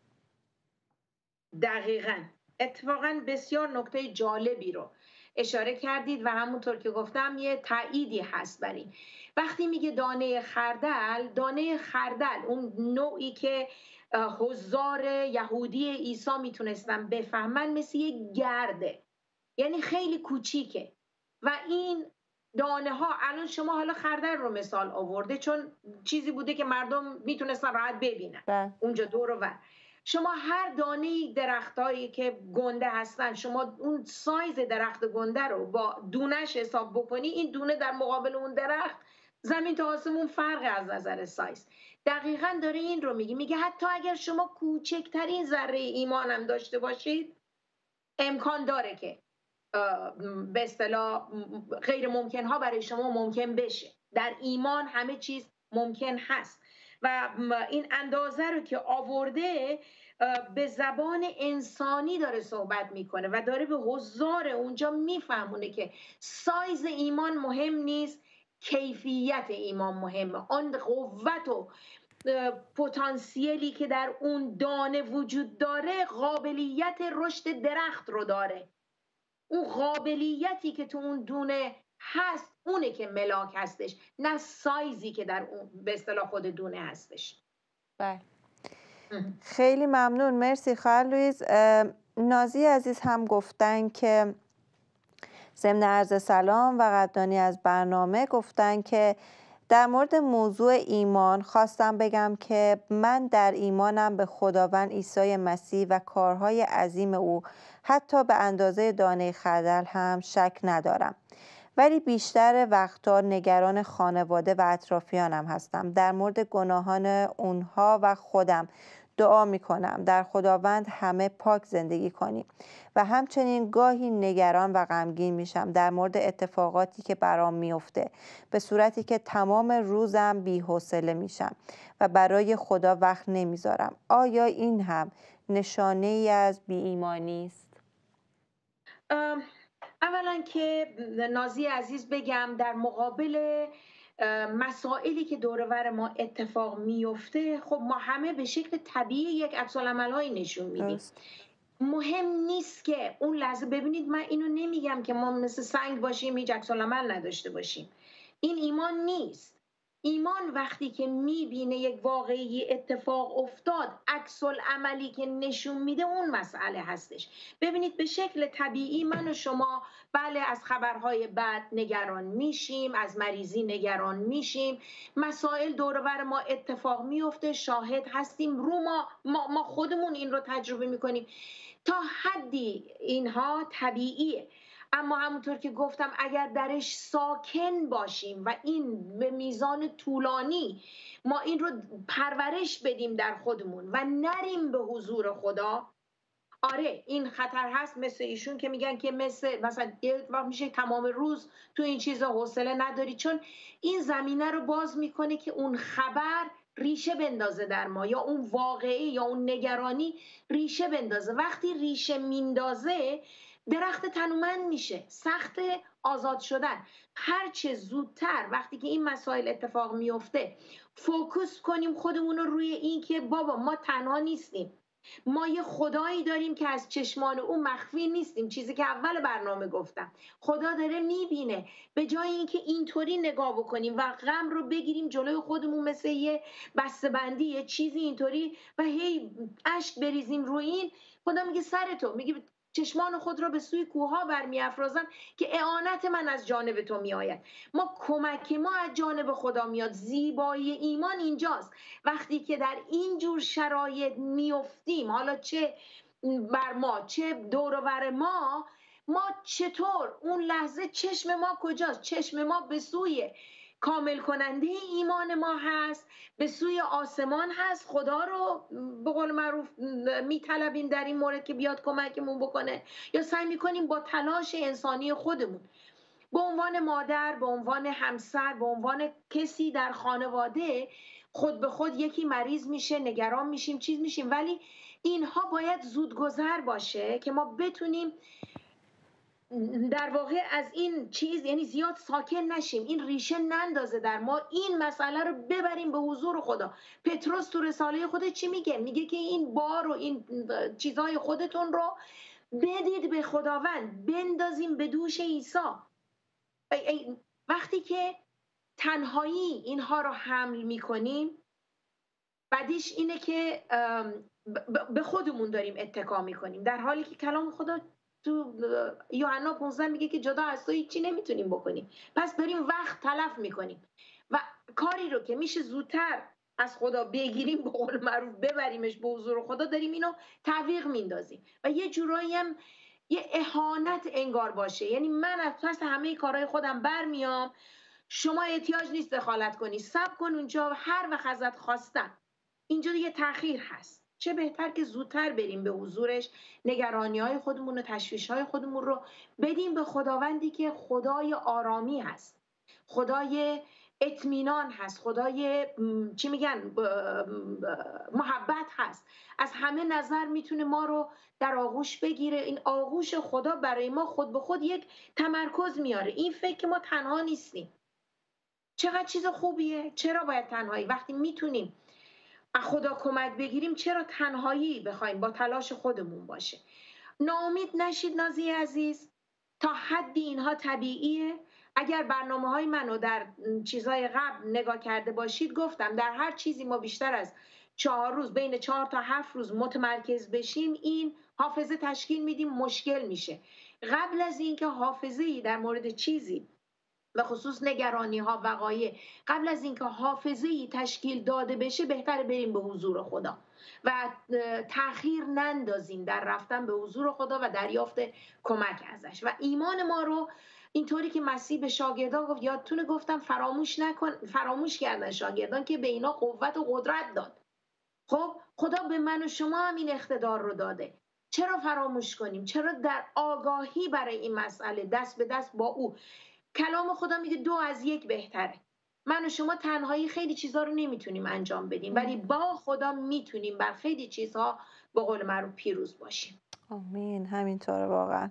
دقیقاً اتفاقاً بسیار نکته جالبی رو اشاره کردید و همونطور که گفتم یه تأییدی هست بر این. وقتی میگه دانه خردل، دانه خردل اون نوعی که حضار یهودی عیسی میتونستن بفهمن مثل یک گرده، یعنی خیلی کوچیکه. و این دانه ها، الان شما حالا خردل رو مثال آورده چون چیزی بوده که مردم میتونستن راحت ببینن ده. اونجا دور و ور. شما هر دانه درختایی که گنده هستن، شما اون سایز درخت گنده رو با دونش حساب بکنی، این دونه در مقابل اون درخت زمین تا آسمون فرق از نظر سایز. دقیقاً داره این رو میگه. میگه حتی اگر شما کوچکترین ذره ایمان هم داشته باشید، امکان داره که به اصطلاح غیر ممکن ها برای شما ممکن بشه. در ایمان همه چیز ممکن هست. و این اندازه رو که آورده به زبان انسانی داره صحبت میکنه و داره به حضار اونجا میفهمونه که سایز ایمان مهم نیست، کیفیت ایمان مهمه. آن قوت و پتانسیلی که در اون دانه وجود داره قابلیت رشد درخت رو داره. اون قابلیتی که تو اون دونه هست اونه که ملاک هستش، نه سایزی که در اون به اصطلاح خود دونه هستش. بله خیلی ممنون، مرسی خواهر لویز. نازی عزیز هم گفتن که ضمن عرض سلام و قدردانی از برنامه، گفتن که در مورد موضوع ایمان خواستم بگم که من در ایمانم به خداوند عیسی مسیح و کارهای عظیم او حتی به اندازه دانه خردل هم شک ندارم، ولی بیشتر وقتا نگران خانواده و اطرافیانم هستم. در مورد گناهان اونها و خودم دعا میکنم در خداوند همه پاک زندگی کنیم و همچنین گاهی نگران و غمگین میشم در مورد اتفاقاتی که برام میفته، به صورتی که تمام روزم بی‌حوصله میشم و برای خدا وقت نمیذارم. آیا این هم نشانه ای از بی ایمانی است؟ اولا که نازی عزیز بگم در مقابل مسائلی که دور و بر ما اتفاق میفته، خب ما همه به شکل طبیعی یک عکس‌العمل‌هایی نشون میدیم. مهم نیست که اون لحظه، ببینید من اینو نمیگم که ما مثل سنگ باشیم هیچ عکس‌العمل نداشته باشیم. این ایمان نیست. ایمان وقتی که میبینه یک واقعی اتفاق افتاد، عکس‌العملی که نشون میده اون مسئله هستش. ببینید به شکل طبیعی من و شما بله از خبرهای بد نگران میشیم، از مریضی نگران میشیم، مسائل دور و بر ما اتفاق میفته، شاهد هستیم، رو ما, ما, ما خودمون این رو تجربه میکنیم. تا حدی اینها طبیعیه، اما همونطور که گفتم اگر درش ساکن باشیم و این به میزان طولانی ما این رو پرورش بدیم در خودمون و نریم به حضور خدا، آره این خطر هست. مثل ایشون که میگن که مثل مثلا یه وقت میشه تمام روز تو این چیزا حوصله نداری، چون این زمینه رو باز میکنه که اون خبر ریشه بندازه در ما، یا اون واقعه یا اون نگرانی ریشه بندازه. وقتی ریشه میندازه درخت تنومند میشه، سخت آزاد شدن. هرچه زودتر وقتی که این مسائل اتفاق میفته فوکوس کنیم خودمون رو روی این که بابا ما تنها نیستیم، ما یه خدایی داریم که از چشمان او مخفی نیستیم، چیزی که اول برنامه گفتم، خدا داره میبینه. به جای اینکه اینطوری نگاه بکنیم و غم رو بگیریم جلوی خودمون مثل یه بسته‌بندی یه چیزی اینطوری و هی اشک بریزیم روی این، خدا میگه سر تو، میگه چشمان خود را به سوی کوها برمی‌افرازم که اعانت من از جانب تو میآید. ما کمک ما از جانب خدا میاد. زیبایی ایمان اینجاست، وقتی که در این جور شرایط میافتیم، حالا چه بر ما چه دور و بر ما، ما چطور اون لحظه چشم ما کجاست؟ چشم ما به سوی کامل کننده ایمان ما هست، به سوی آسمان هست. خدا رو به قول معروف میطلبیم در این مورد که بیاد کمکمون بکنه، یا سعی میکنیم با تلاش انسانی خودمون به عنوان مادر، به عنوان همسر، به عنوان کسی در خانواده خود به خود یکی مریض میشه، نگران میشیم، چیز میشیم، ولی اینها باید زودگذر باشه که ما بتونیم در واقع از این چیز، یعنی زیاد ساکن نشیم، این ریشه نندازه در ما، این مسئله رو ببریم به حضور خدا. پتروس تو رساله خودش چی میگه؟ میگه که این بار و این چیزهای خودتون رو بدید به خداوند، بندازیم به دوش عیسی. وقتی که تنهایی اینها رو حمل میکنیم، بعدیش اینه که به خودمون داریم اتکا میکنیم، در حالی که کلام خدا تو یوحنا پانزده میگه که جدا از تو هیچی نمیتونیم بکنیم. پس داریم وقت تلف میکنیم و کاری رو که میشه زودتر از خدا بگیریم، به قول معروف ببریمش به حضور خدا، داریم اینو تعویق میندازیم و یه جورایی هم یه اهانت انگار باشه. یعنی من از پس همه کارهای خودم برمیام، شما احتیاج نیست دخالت کنی، صبر کن اونجا هر وقت ازت خواستم. اینجا یه تأخیر هست. چه بهتر که زودتر بریم به حضورش، نگرانی های خودمون و تشویش های خودمون رو بدیم به خداوندی که خدای آرامی هست، خدای اطمینان هست، خدای چی میگن محبت هست، از همه نظر میتونه ما رو در آغوش بگیره. این آغوش خدا برای ما خود به خود یک تمرکز میاره، این فکر که ما تنها نیستیم. چقدر چیز خوبیه. چرا باید تنهایی؟ وقتی میتونیم از خدا کمک بگیریم، چرا تنهایی بخوایم با تلاش خودمون باشه؟ ناامید نشید نازی عزیز، تا حدی اینها طبیعیه. اگر برنامه های منو در چیزهای قبل نگاه کرده باشید، گفتم در هر چیزی ما بیشتر از چهار روز، بین چهار تا هفت روز متمرکز بشیم، این حافظه تشکیل میدیم، مشکل میشه. قبل از اینکه حافظه‌ای در مورد چیزی و خصوص نگرانی ها، وقایع، قبل از اینکه حافظه‌ای تشکیل داده بشه، بهتره بریم به حضور خدا و تأخیر نندازیم در رفتن به حضور خدا و دریافت کمک ازش. و ایمان ما رو اینطوری که مسیح به شاگردان گفت، یادتونه گفتم فراموش نکن، فراموش کردن شاگردان که به اینا قوت و قدرت داد. خب خدا به من و شما هم این اقتدار رو داده، چرا فراموش کنیم؟ چرا در آگاهی برای این مسئله دست به دست با او. کلام خدا میگه دو از یک بهتره. من و شما تنهایی خیلی چیزها رو نمیتونیم انجام بدیم، ولی با خدا میتونیم بر خیلی چیزها به قول معروف پیروز باشیم. آمین. همینطوره واقعا.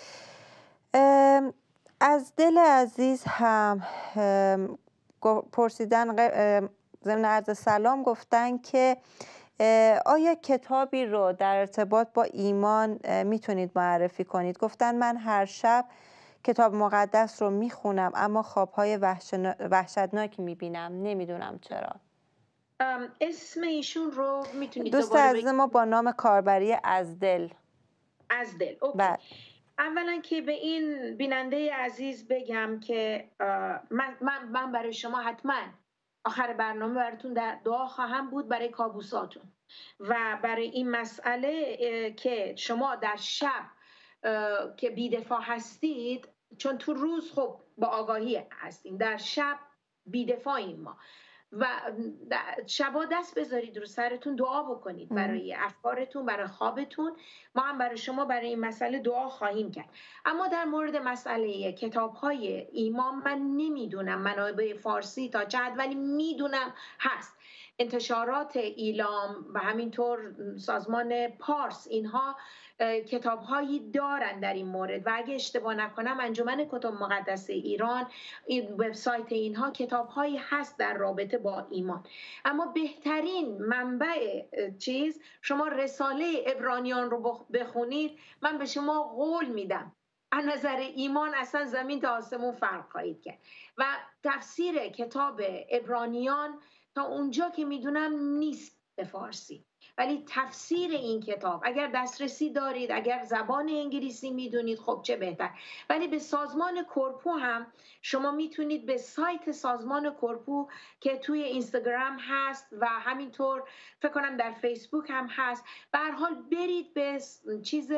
از دل عزیز هم پرسیدن، ضمن عرض سلام گفتن که آیا کتابی رو در ارتباط با ایمان میتونید معرفی کنید؟ گفتن من هر شب کتاب مقدس رو میخونم اما خوابهای وحشتناکی میبینم، نمیدونم چرا. اسم ایشون رو میتونید دوست عزیز ما با نام کاربری از دل. از دل. اوکی. اولا که به این بیننده عزیز بگم که من, من, من برای شما حتما آخر برنامه براتون در دعا خواهم بود برای کابوساتون. و برای این مسئله که شما در شب که بی‌دفاع هستید، چون تو روز خب با آگاهی هستیم، در شب بی‌دفاعیم ما و شبا دست بذارید رو سرتون، دعا بکنید برای افکارتون، برای خوابتون. ما هم برای شما برای این مسئله دعا خواهیم کرد. اما در مورد مسئله کتاب‌های ایمان من نمیدونم منابع فارسی تا چه حد، ولی میدونم هست. انتشارات ایلام و همینطور سازمان پارس اینها کتاب‌هایی دارن در این مورد و اگه اشتباه نکنم انجمن کتب مقدس ایران، این وبسایت اینها کتاب‌هایی هست در رابطه با ایمان. اما بهترین منبع چیز شما رساله عبرانیان رو بخونید. من به شما قول میدم از نظر ایمان اصلا زمین تا آسمون فرق خواهید کرد. و تفسیر کتاب عبرانیان تا اونجا که میدونم نیست به فارسی، ولی تفسیر این کتاب اگر دسترسی دارید، اگر زبان انگلیسی میدونید خب چه بهتر. ولی به سازمان کورپو هم شما میتونید به سایت سازمان کورپو که توی اینستاگرام هست و همینطور فکر کنم در فیسبوک هم هست، به هر حال برید به چیز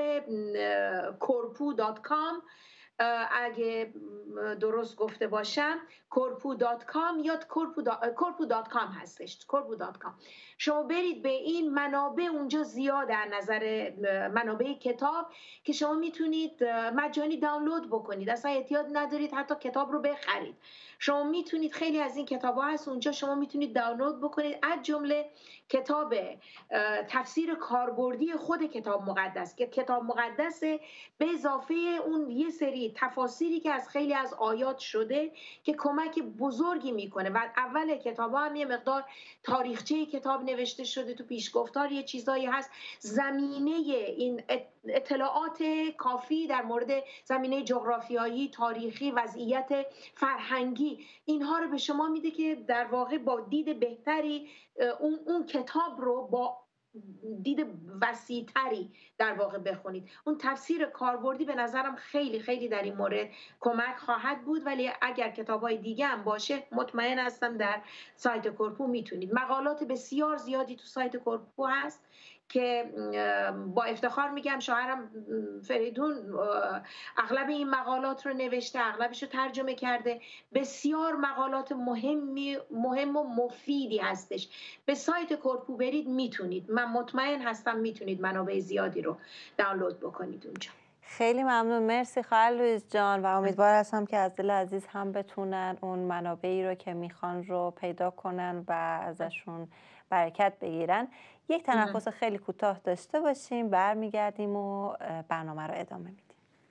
کورپو دات کام، اگه درست گفته باشم کورپو دات کام یا کورپو دات کام هستش، کورپو دات کام. شما برید به این منابع، اونجا زیاد در نظر منابع کتاب که شما میتونید مجانی دانلود بکنید، اصلا احتیاج ندارید حتی کتاب رو بخرید. شما میتونید، خیلی از این کتاب ها هست اونجا، شما میتونید دانلود بکنید، از جمله کتاب تفسیر کاربردی خود کتاب مقدس که کتاب مقدس به اضافه اون یه سری تفاسیری که از خیلی از آیات شده که کمک بزرگی میکنه. و اول کتاب ها هم یه مقدار تاریخچه کتاب نوشته شده، تو پیشگفتار یه چیزایی هست، زمینه این اطلاعات کافی در مورد زمینه جغرافیایی، تاریخی، وضعیت فرهنگی، اینها رو به شما میده که در واقع با دید بهتری اون, اون کتاب رو با دید وسیع‌تری در واقع بخونید. اون تفسیر کاربردی به نظرم خیلی خیلی در این مورد کمک خواهد بود. ولی اگر کتاب‌های دیگه هم باشه مطمئن هستم در سایت کورپو میتونید. مقالات بسیار زیادی تو سایت کورپو هست که با افتخار میگم شوهرم فریدون اغلب این مقالات رو نوشته، اغلبش رو ترجمه کرده. بسیار مقالات مهمی مهم و مفیدی هستش. به سایت کورپو برید میتونید، من مطمئن هستم میتونید منابع زیادی رو دانلود بکنید اونجا. خیلی ممنون، مرسی خواهر لویز جان، و امیدوار هستم که از دل عزیز هم بتونن اون منابعی رو که میخوان رو پیدا کنن و ازشون برکت بگیرن. یک تنفس خیلی کوتاه داشته باشیم، برمیگردیم و برنامه رو ادامه میدیم.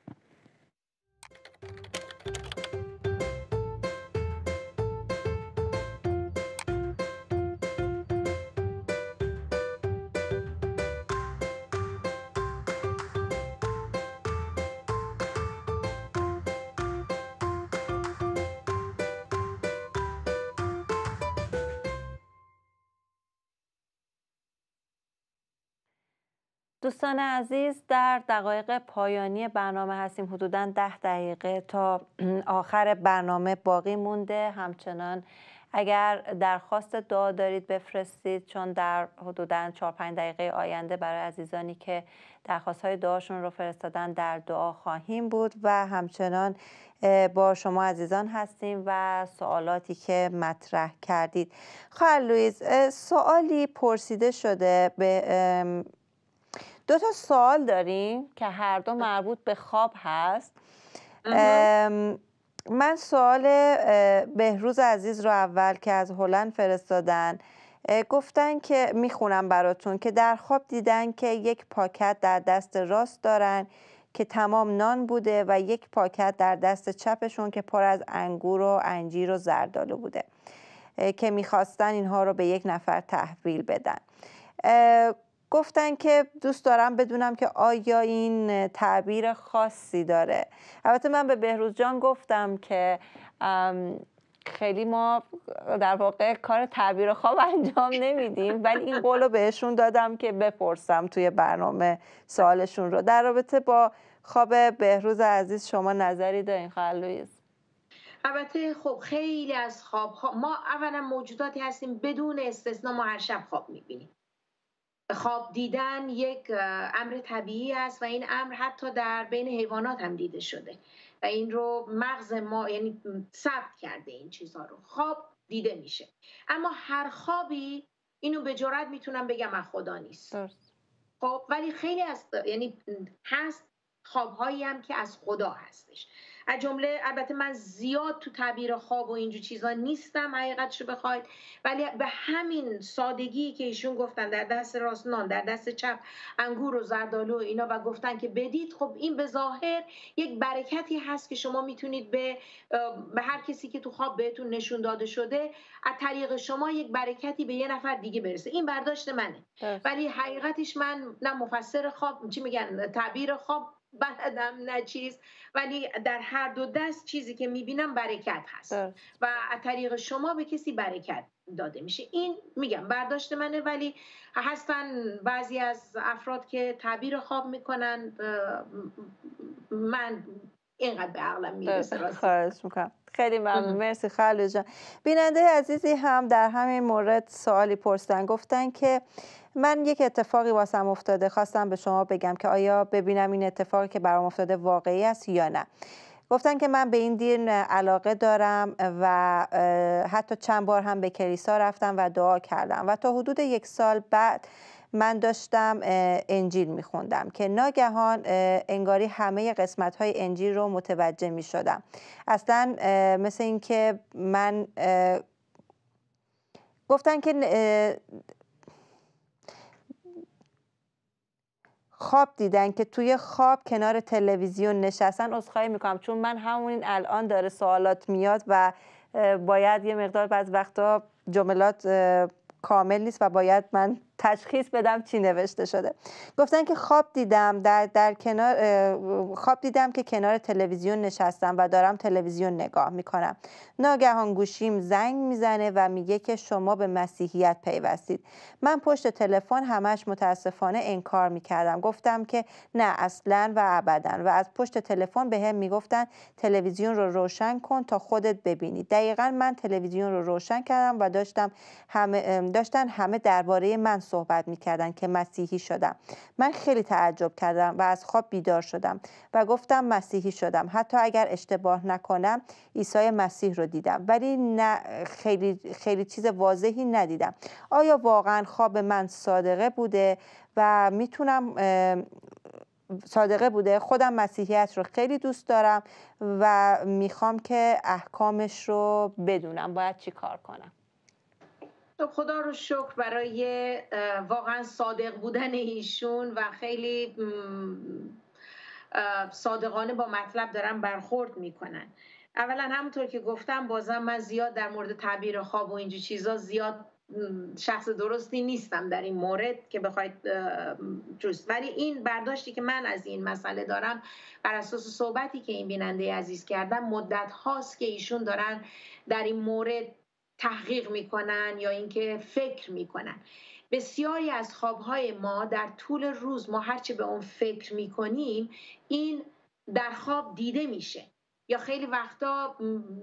دوستان عزیز، در دقایق پایانی برنامه هستیم. حدوداً ده دقیقه تا آخر برنامه باقی مونده. همچنان اگر درخواست دعا دارید بفرستید، چون در حدوداً چهار پنج دقیقه آینده برای عزیزانی که درخواست‌های دعاشون رو فرستادن در دعا خواهیم بود و همچنان با شما عزیزان هستیم و سوالاتی که مطرح کردید. خواهر لویز، سوالی پرسیده شده، به دو تا سوال داریم که هر دو مربوط به خواب هست. من سوال بهروز عزیز رو اول که از هلند فرستادن، گفتن که میخونم براتون که در خواب دیدن که یک پاکت در دست راست دارن که تمام نان بوده و یک پاکت در دست چپشون که پر از انگور و انجیر و زردآلو بوده که میخواستن اینها رو به یک نفر تحویل بدن. گفتن که دوست دارم بدونم که آیا این تعبیر خاصی داره. البته من به بهروز جان گفتم که خیلی ما در واقع کار تعبیر خواب انجام نمیدیم، ولی این قول رو بهشون دادم که بپرسم توی برنامه سوالشون رو. در رابطه با خواب بهروز عزیز شما نظری دارین خواهر لویز؟ البته خب خیلی از خواب ها، ما اولا موجوداتی هستیم بدون استثنا ما هر شب خواب میبینیم. خواب دیدن یک امر طبیعی است و این امر حتی در بین حیوانات هم دیده شده و این رو مغز ما یعنی ثبت کرده این چیزها رو. خواب دیده میشه، اما هر خوابی اینو به جرات میتونم بگم از خدا نیست. درست. خب ولی خیلی از یعنی هست خوابهایی هم که از خدا هستش. از جمله البته من زیاد تو تعبیر خواب و اینجور چیزا نیستم حقیقتشو بخواید، ولی به همین سادگی که ایشون گفتن در دست راست نان، در دست چپ انگور و زردآلو و اینا و گفتن که بدید، خب این به ظاهر یک برکتی هست که شما میتونید به به هر کسی که تو خواب بهتون نشون داده شده از طریق شما یک برکتی به یه نفر دیگه برسه. این برداشت منه. درست. ولی حقیقتش من نه مفسر خواب، چی میگن، تعبیر خواب بلدم نه چیز، ولی در هر دو دست چیزی که میبینم برکت هست. درست. و از طریق شما به کسی برکت داده میشه. این میگم برداشت منه، ولی هستن بعضی از افراد که تعبیر خواب میکنن، من اینقدر به عقلم میرسه. خواهش میکنم. خیلی ممنون. مرسی خالو جان. بیننده عزیزی هم در همین مورد سوالی پرسیدن، گفتن که من یک اتفاقی واسم افتاده، خواستم به شما بگم که آیا ببینم این اتفاقی که برام افتاده واقعی است یا نه. گفتن که من به این دین علاقه دارم و حتی چند بار هم به کلیسا رفتم و دعا کردم و تا حدود یک سال بعد من داشتم انجیل میخوندم که ناگهان انگاری همه قسمت‌های انجیل رو متوجه میشدم. اصلا مثل این که من گفتن که خواب دیدن که توی خواب کنار تلویزیون نشستن. عذرخواهی میکنم چون من همون الان داره سوالات میاد و باید یه مقدار بعض وقتا جملات کامل نیست و باید من تشخیص بدم چی نوشته شده. گفتن که خواب دیدم در, در کنار خواب دیدم که کنار تلویزیون نشستم و دارم تلویزیون نگاه میکنم. ناگهان گوشیم زنگ میزنه و میگه که شما به مسیحیت پیوستید. من پشت تلفن همش متاسفانه انکار میکردم. گفتم که نه اصلا و ابدا و از پشت تلفن بهم میگفتن تلویزیون رو روشن کن تا خودت ببینی. دقیقاً من تلویزیون رو روشن کردم و داشتم همه داشتن همه درباره من صحبت میکردن که مسیحی شدم. من خیلی تعجب کردم و از خواب بیدار شدم و گفتم مسیحی شدم. حتی اگر اشتباه نکنم عیسی مسیح رو دیدم، ولی نه خیلی خیلی چیز واضحی ندیدم. آیا واقعا خواب من صادقه بوده و میتونم صادقه بوده؟ خودم مسیحیت رو خیلی دوست دارم و میخوام که احکامش رو بدونم. باید چی کار کنم؟ خدا رو شکر برای واقعا صادق بودن ایشون و خیلی صادقانه با مطلب دارن برخورد میکنن. اولا همونطور که گفتم بازم من زیاد در مورد تعبیر خواب و اینجور چیزا زیاد شخص درستی نیستم در این مورد که بخواید جست، ولی این برداشتی که من از این مسئله دارم بر اساس صحبتی که این بیننده عزیز کردن، مدت هاست که ایشون دارن در این مورد تحقیق میکنن یا اینکه فکر میکنن. بسیاری از خوابهای ما در طول روز ما هرچی به اون فکر میکنیم این در خواب دیده میشه، یا خیلی وقتا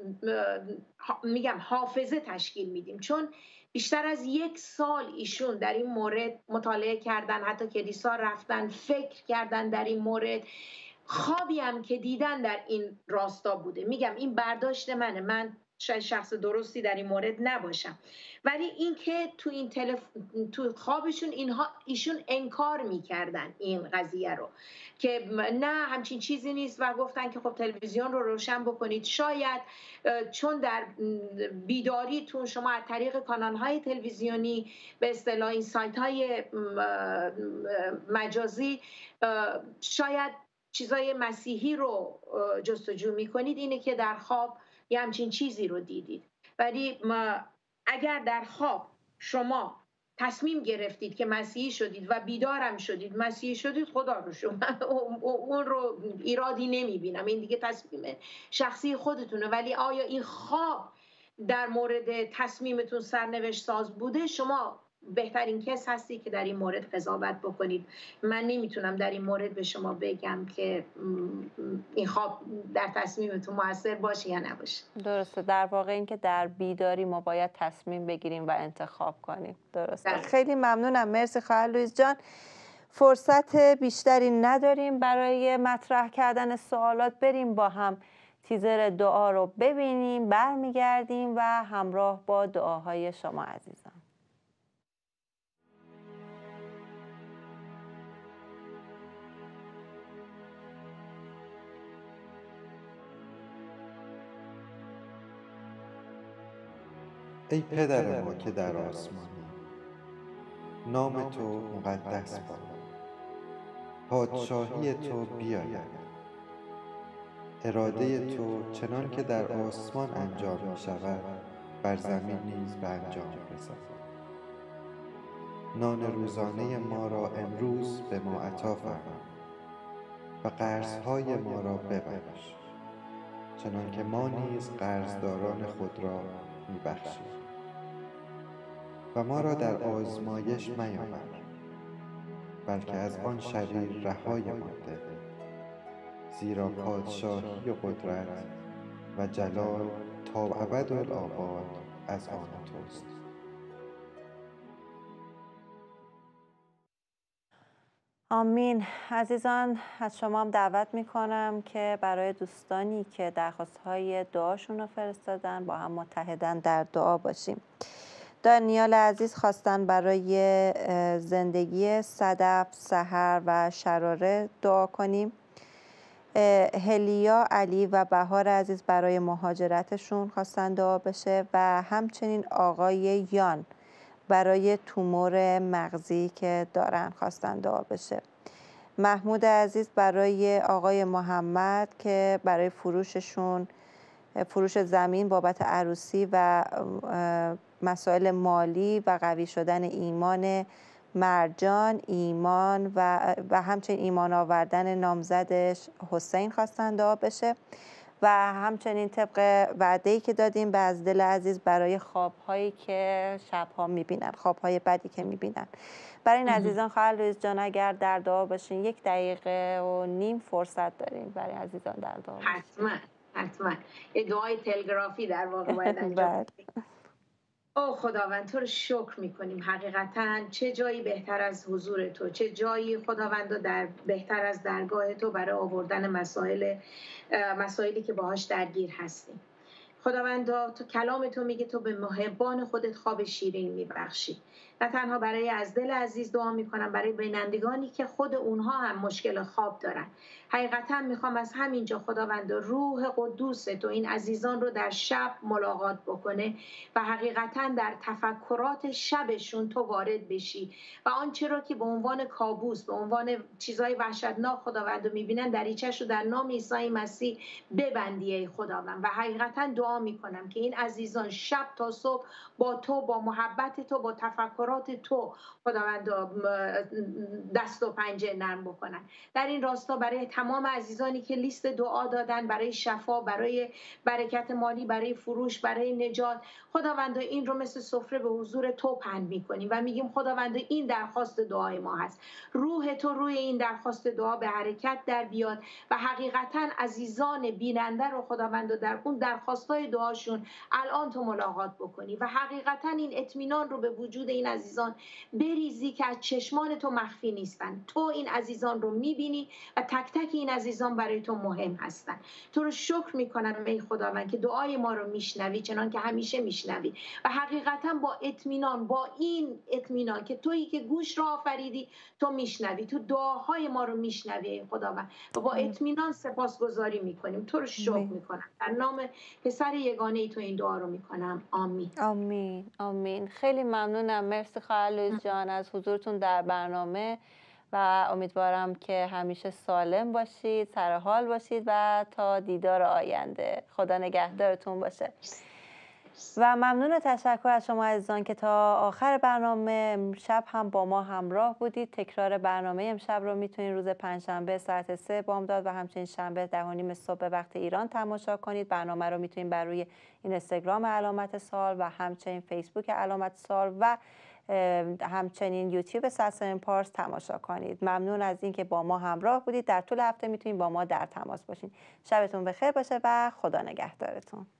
میگم حافظه تشکیل میدیم، چون بیشتر از یک سال ایشون در این مورد مطالعه کردن، حتی کلیسا رفتن، فکر کردن در این مورد. خوابی هم که دیدن در این راستا بوده. میگم این برداشت منه، من شاید شخص درستی در این مورد نباشم، ولی اینکه تو این تلف... تو خوابشون اینها ایشون انکار میکردن این قضیه رو که نه همچین چیزی نیست و گفتن که خب تلویزیون رو روشن بکنید. شاید چون در بیداریتون شما از طریق کانال‌های تلویزیونی به اصطلاح این سایت‌های مجازی شاید چیزای مسیحی رو جستجو میکنید، اینه که در خواب یه همچین چیزی رو دیدید. ولی اگر در خواب شما تصمیم گرفتید که مسیحی شدید و بیدارم شدید مسیحی شدید، خدا رو شما اون رو ایرادی نمیبینم، این دیگه تصمیم شخصی خودتونه. ولی آیا این خواب در مورد تصمیمتون سرنوشت ساز بوده؟ شما بهترین کس هستی که در این مورد قضاوت بکنید. من نمیتونم در این مورد به شما بگم که این خواب در تصمیمتون موثر باشه یا نباشه. درسته، در واقع این که در بیداری ما باید تصمیم بگیریم و انتخاب کنیم. درسته. در. خیلی ممنونم. مرسی خواهر لویز جان. فرصت بیشتری نداریم برای مطرح کردن سوالات. بریم با هم تیزر دعا رو ببینیم، برمیگردیم و همراه با دعاهای شما عزیزان. ای پدر ما که در آسمانی، نام تو مقدس باد، پادشاهی تو بیاید، اراده تو چنان که در آسمان انجام می شود بر زمین نیز به انجام رسد. نان روزانه ما را امروز به ما عطا فرما و قرضهای ما را ببخش چنان که ما نیز قرضداران خود را می بخشیم. و ما را در آزمایش میاور بلکه از آن شریر رهایمان ده، زیرا پادشاهی و قدرت و جلال تا ابدالآباد از آن توست. آمین. عزیزان، از شما هم دعوت میکنم که برای دوستانی که درخواست‌های دعاشون رو فرستادن با هم متحدن در دعا باشیم. دانیال عزیز خواستن برای زندگی صدف، سحر و شراره دعا کنیم. هلیا علی و بهار عزیز برای مهاجرتشون خواستن دعا بشه و همچنین آقای یان برای تومور مغزی که دارن خواستن دعا بشه. محمود عزیز برای آقای محمد که برای فروششون فروش زمین بابت عروسی و مسائل مالی و قوی شدن ایمان مرجان، ایمان و و همچنین ایمان آوردن نامزدش حسین خواستن دعا بشه و همچنین طبق وعده‌ای که دادیم به از دل عزیز برای خواب‌هایی که شب‌ها می‌بینن، خواب‌های بدی که می‌بینن. برای این عزیزان خواهر لویز جان اگر در دعا باشین، یک دقیقه و نیم فرصت داریم برای عزیزان در دعا باشین. حتما حتما یه دعای تلگرافی در واقع باید انجام بدیم. او خداوند تو رو شکر میکنیم. حقیقتا چه جایی بهتر از حضور تو، چه جایی خداوند در بهتر از درگاه تو برای آوردن مسائل مسائلی که باهاش درگیر هستیم. خداوندا تو کلام تو میگه تو به محبان خودت خواب شیرین میبخشی. نه تنها برای از دل عزیز دعا میکنم، برای بینندگانی که خود اونها هم مشکل خواب دارن. حقیقتا میخوام از همینجا خداوند روح قدوس تو این عزیزان رو در شب ملاقات بکنه و حقیقتا در تفکرات شبشون تو وارد بشی و آنچه رو که به عنوان کابوس، به عنوان چیزای وحشتناک خداوند رو میبینن دریچه‌ش رو در نام عیسی مسیح ببندی ای خداوند. و حقیقتا دعا میکنم که این عزیزان شب تا صبح با تو، با محبت تو، با تفکرات تو خداوند دست و پنجه نرم بکنن. در این راستا برای تمام عزیزانی که لیست دعا دادن برای شفا، برای برکت مالی، برای فروش، برای نجات، خداوند این رو مثل سفره به حضور تو پهن میکنیم و میگیم خداوند این درخواست دعای ما هست. روح تو روی این درخواست دعا به حرکت در بیاد و حقیقتا عزیزان بیننده رو خداوند در اون درخواستای دعاشون الان تو ملاقات بکنی و حقیقتا این اطمینان رو به وجود این عزیزان بریزی که از چشمان تو مخفی نیستن. تو این عزیزان رو میبینی و تک تک این عزیزان برای تو مهم هستن. تو رو شکر میکنم ای خداوند که دعای ما رو میشنوی چنان که همیشه میشنوی و حقیقتا با اطمینان، با این اطمینان که تویی که گوش را آفریدی تو میشنوی، تو دعاهای ما رو میشنوی ای خداوند و با اطمینان سپاسگزاری میکنیم. تو رو شکر میکنم. در نام پسر یگانه ای تو این دعا رو میکنم. آمین. آمین. آمین. خیلی ممنونم. مرسی خواهر لویز جان از حضورتون در برنامه و امیدوارم که همیشه سالم باشید، سر حال باشید و تا دیدار آینده خدا نگهدارتون باشه. و ممنون و تشکر از شما عزیزان که تا آخر برنامه امشب هم با ما همراه بودید. تکرار برنامه امشب رو میتونید روز پنجشنبه ساعت سه بامداد و همچنین شنبه ده و نیم صبح به وقت ایران تماشا کنید. برنامه رو میتونید بر روی اینستاگرام علامت سوال و همچنین فیسبوک علامت سوال و همچنین یوتیوب ساسن پارس تماشا کنید. ممنون از اینکه با ما همراه بودید. در طول هفته میتونید با ما در تماس باشین. شبتون بخیر باشه و خدا نگهدارتون.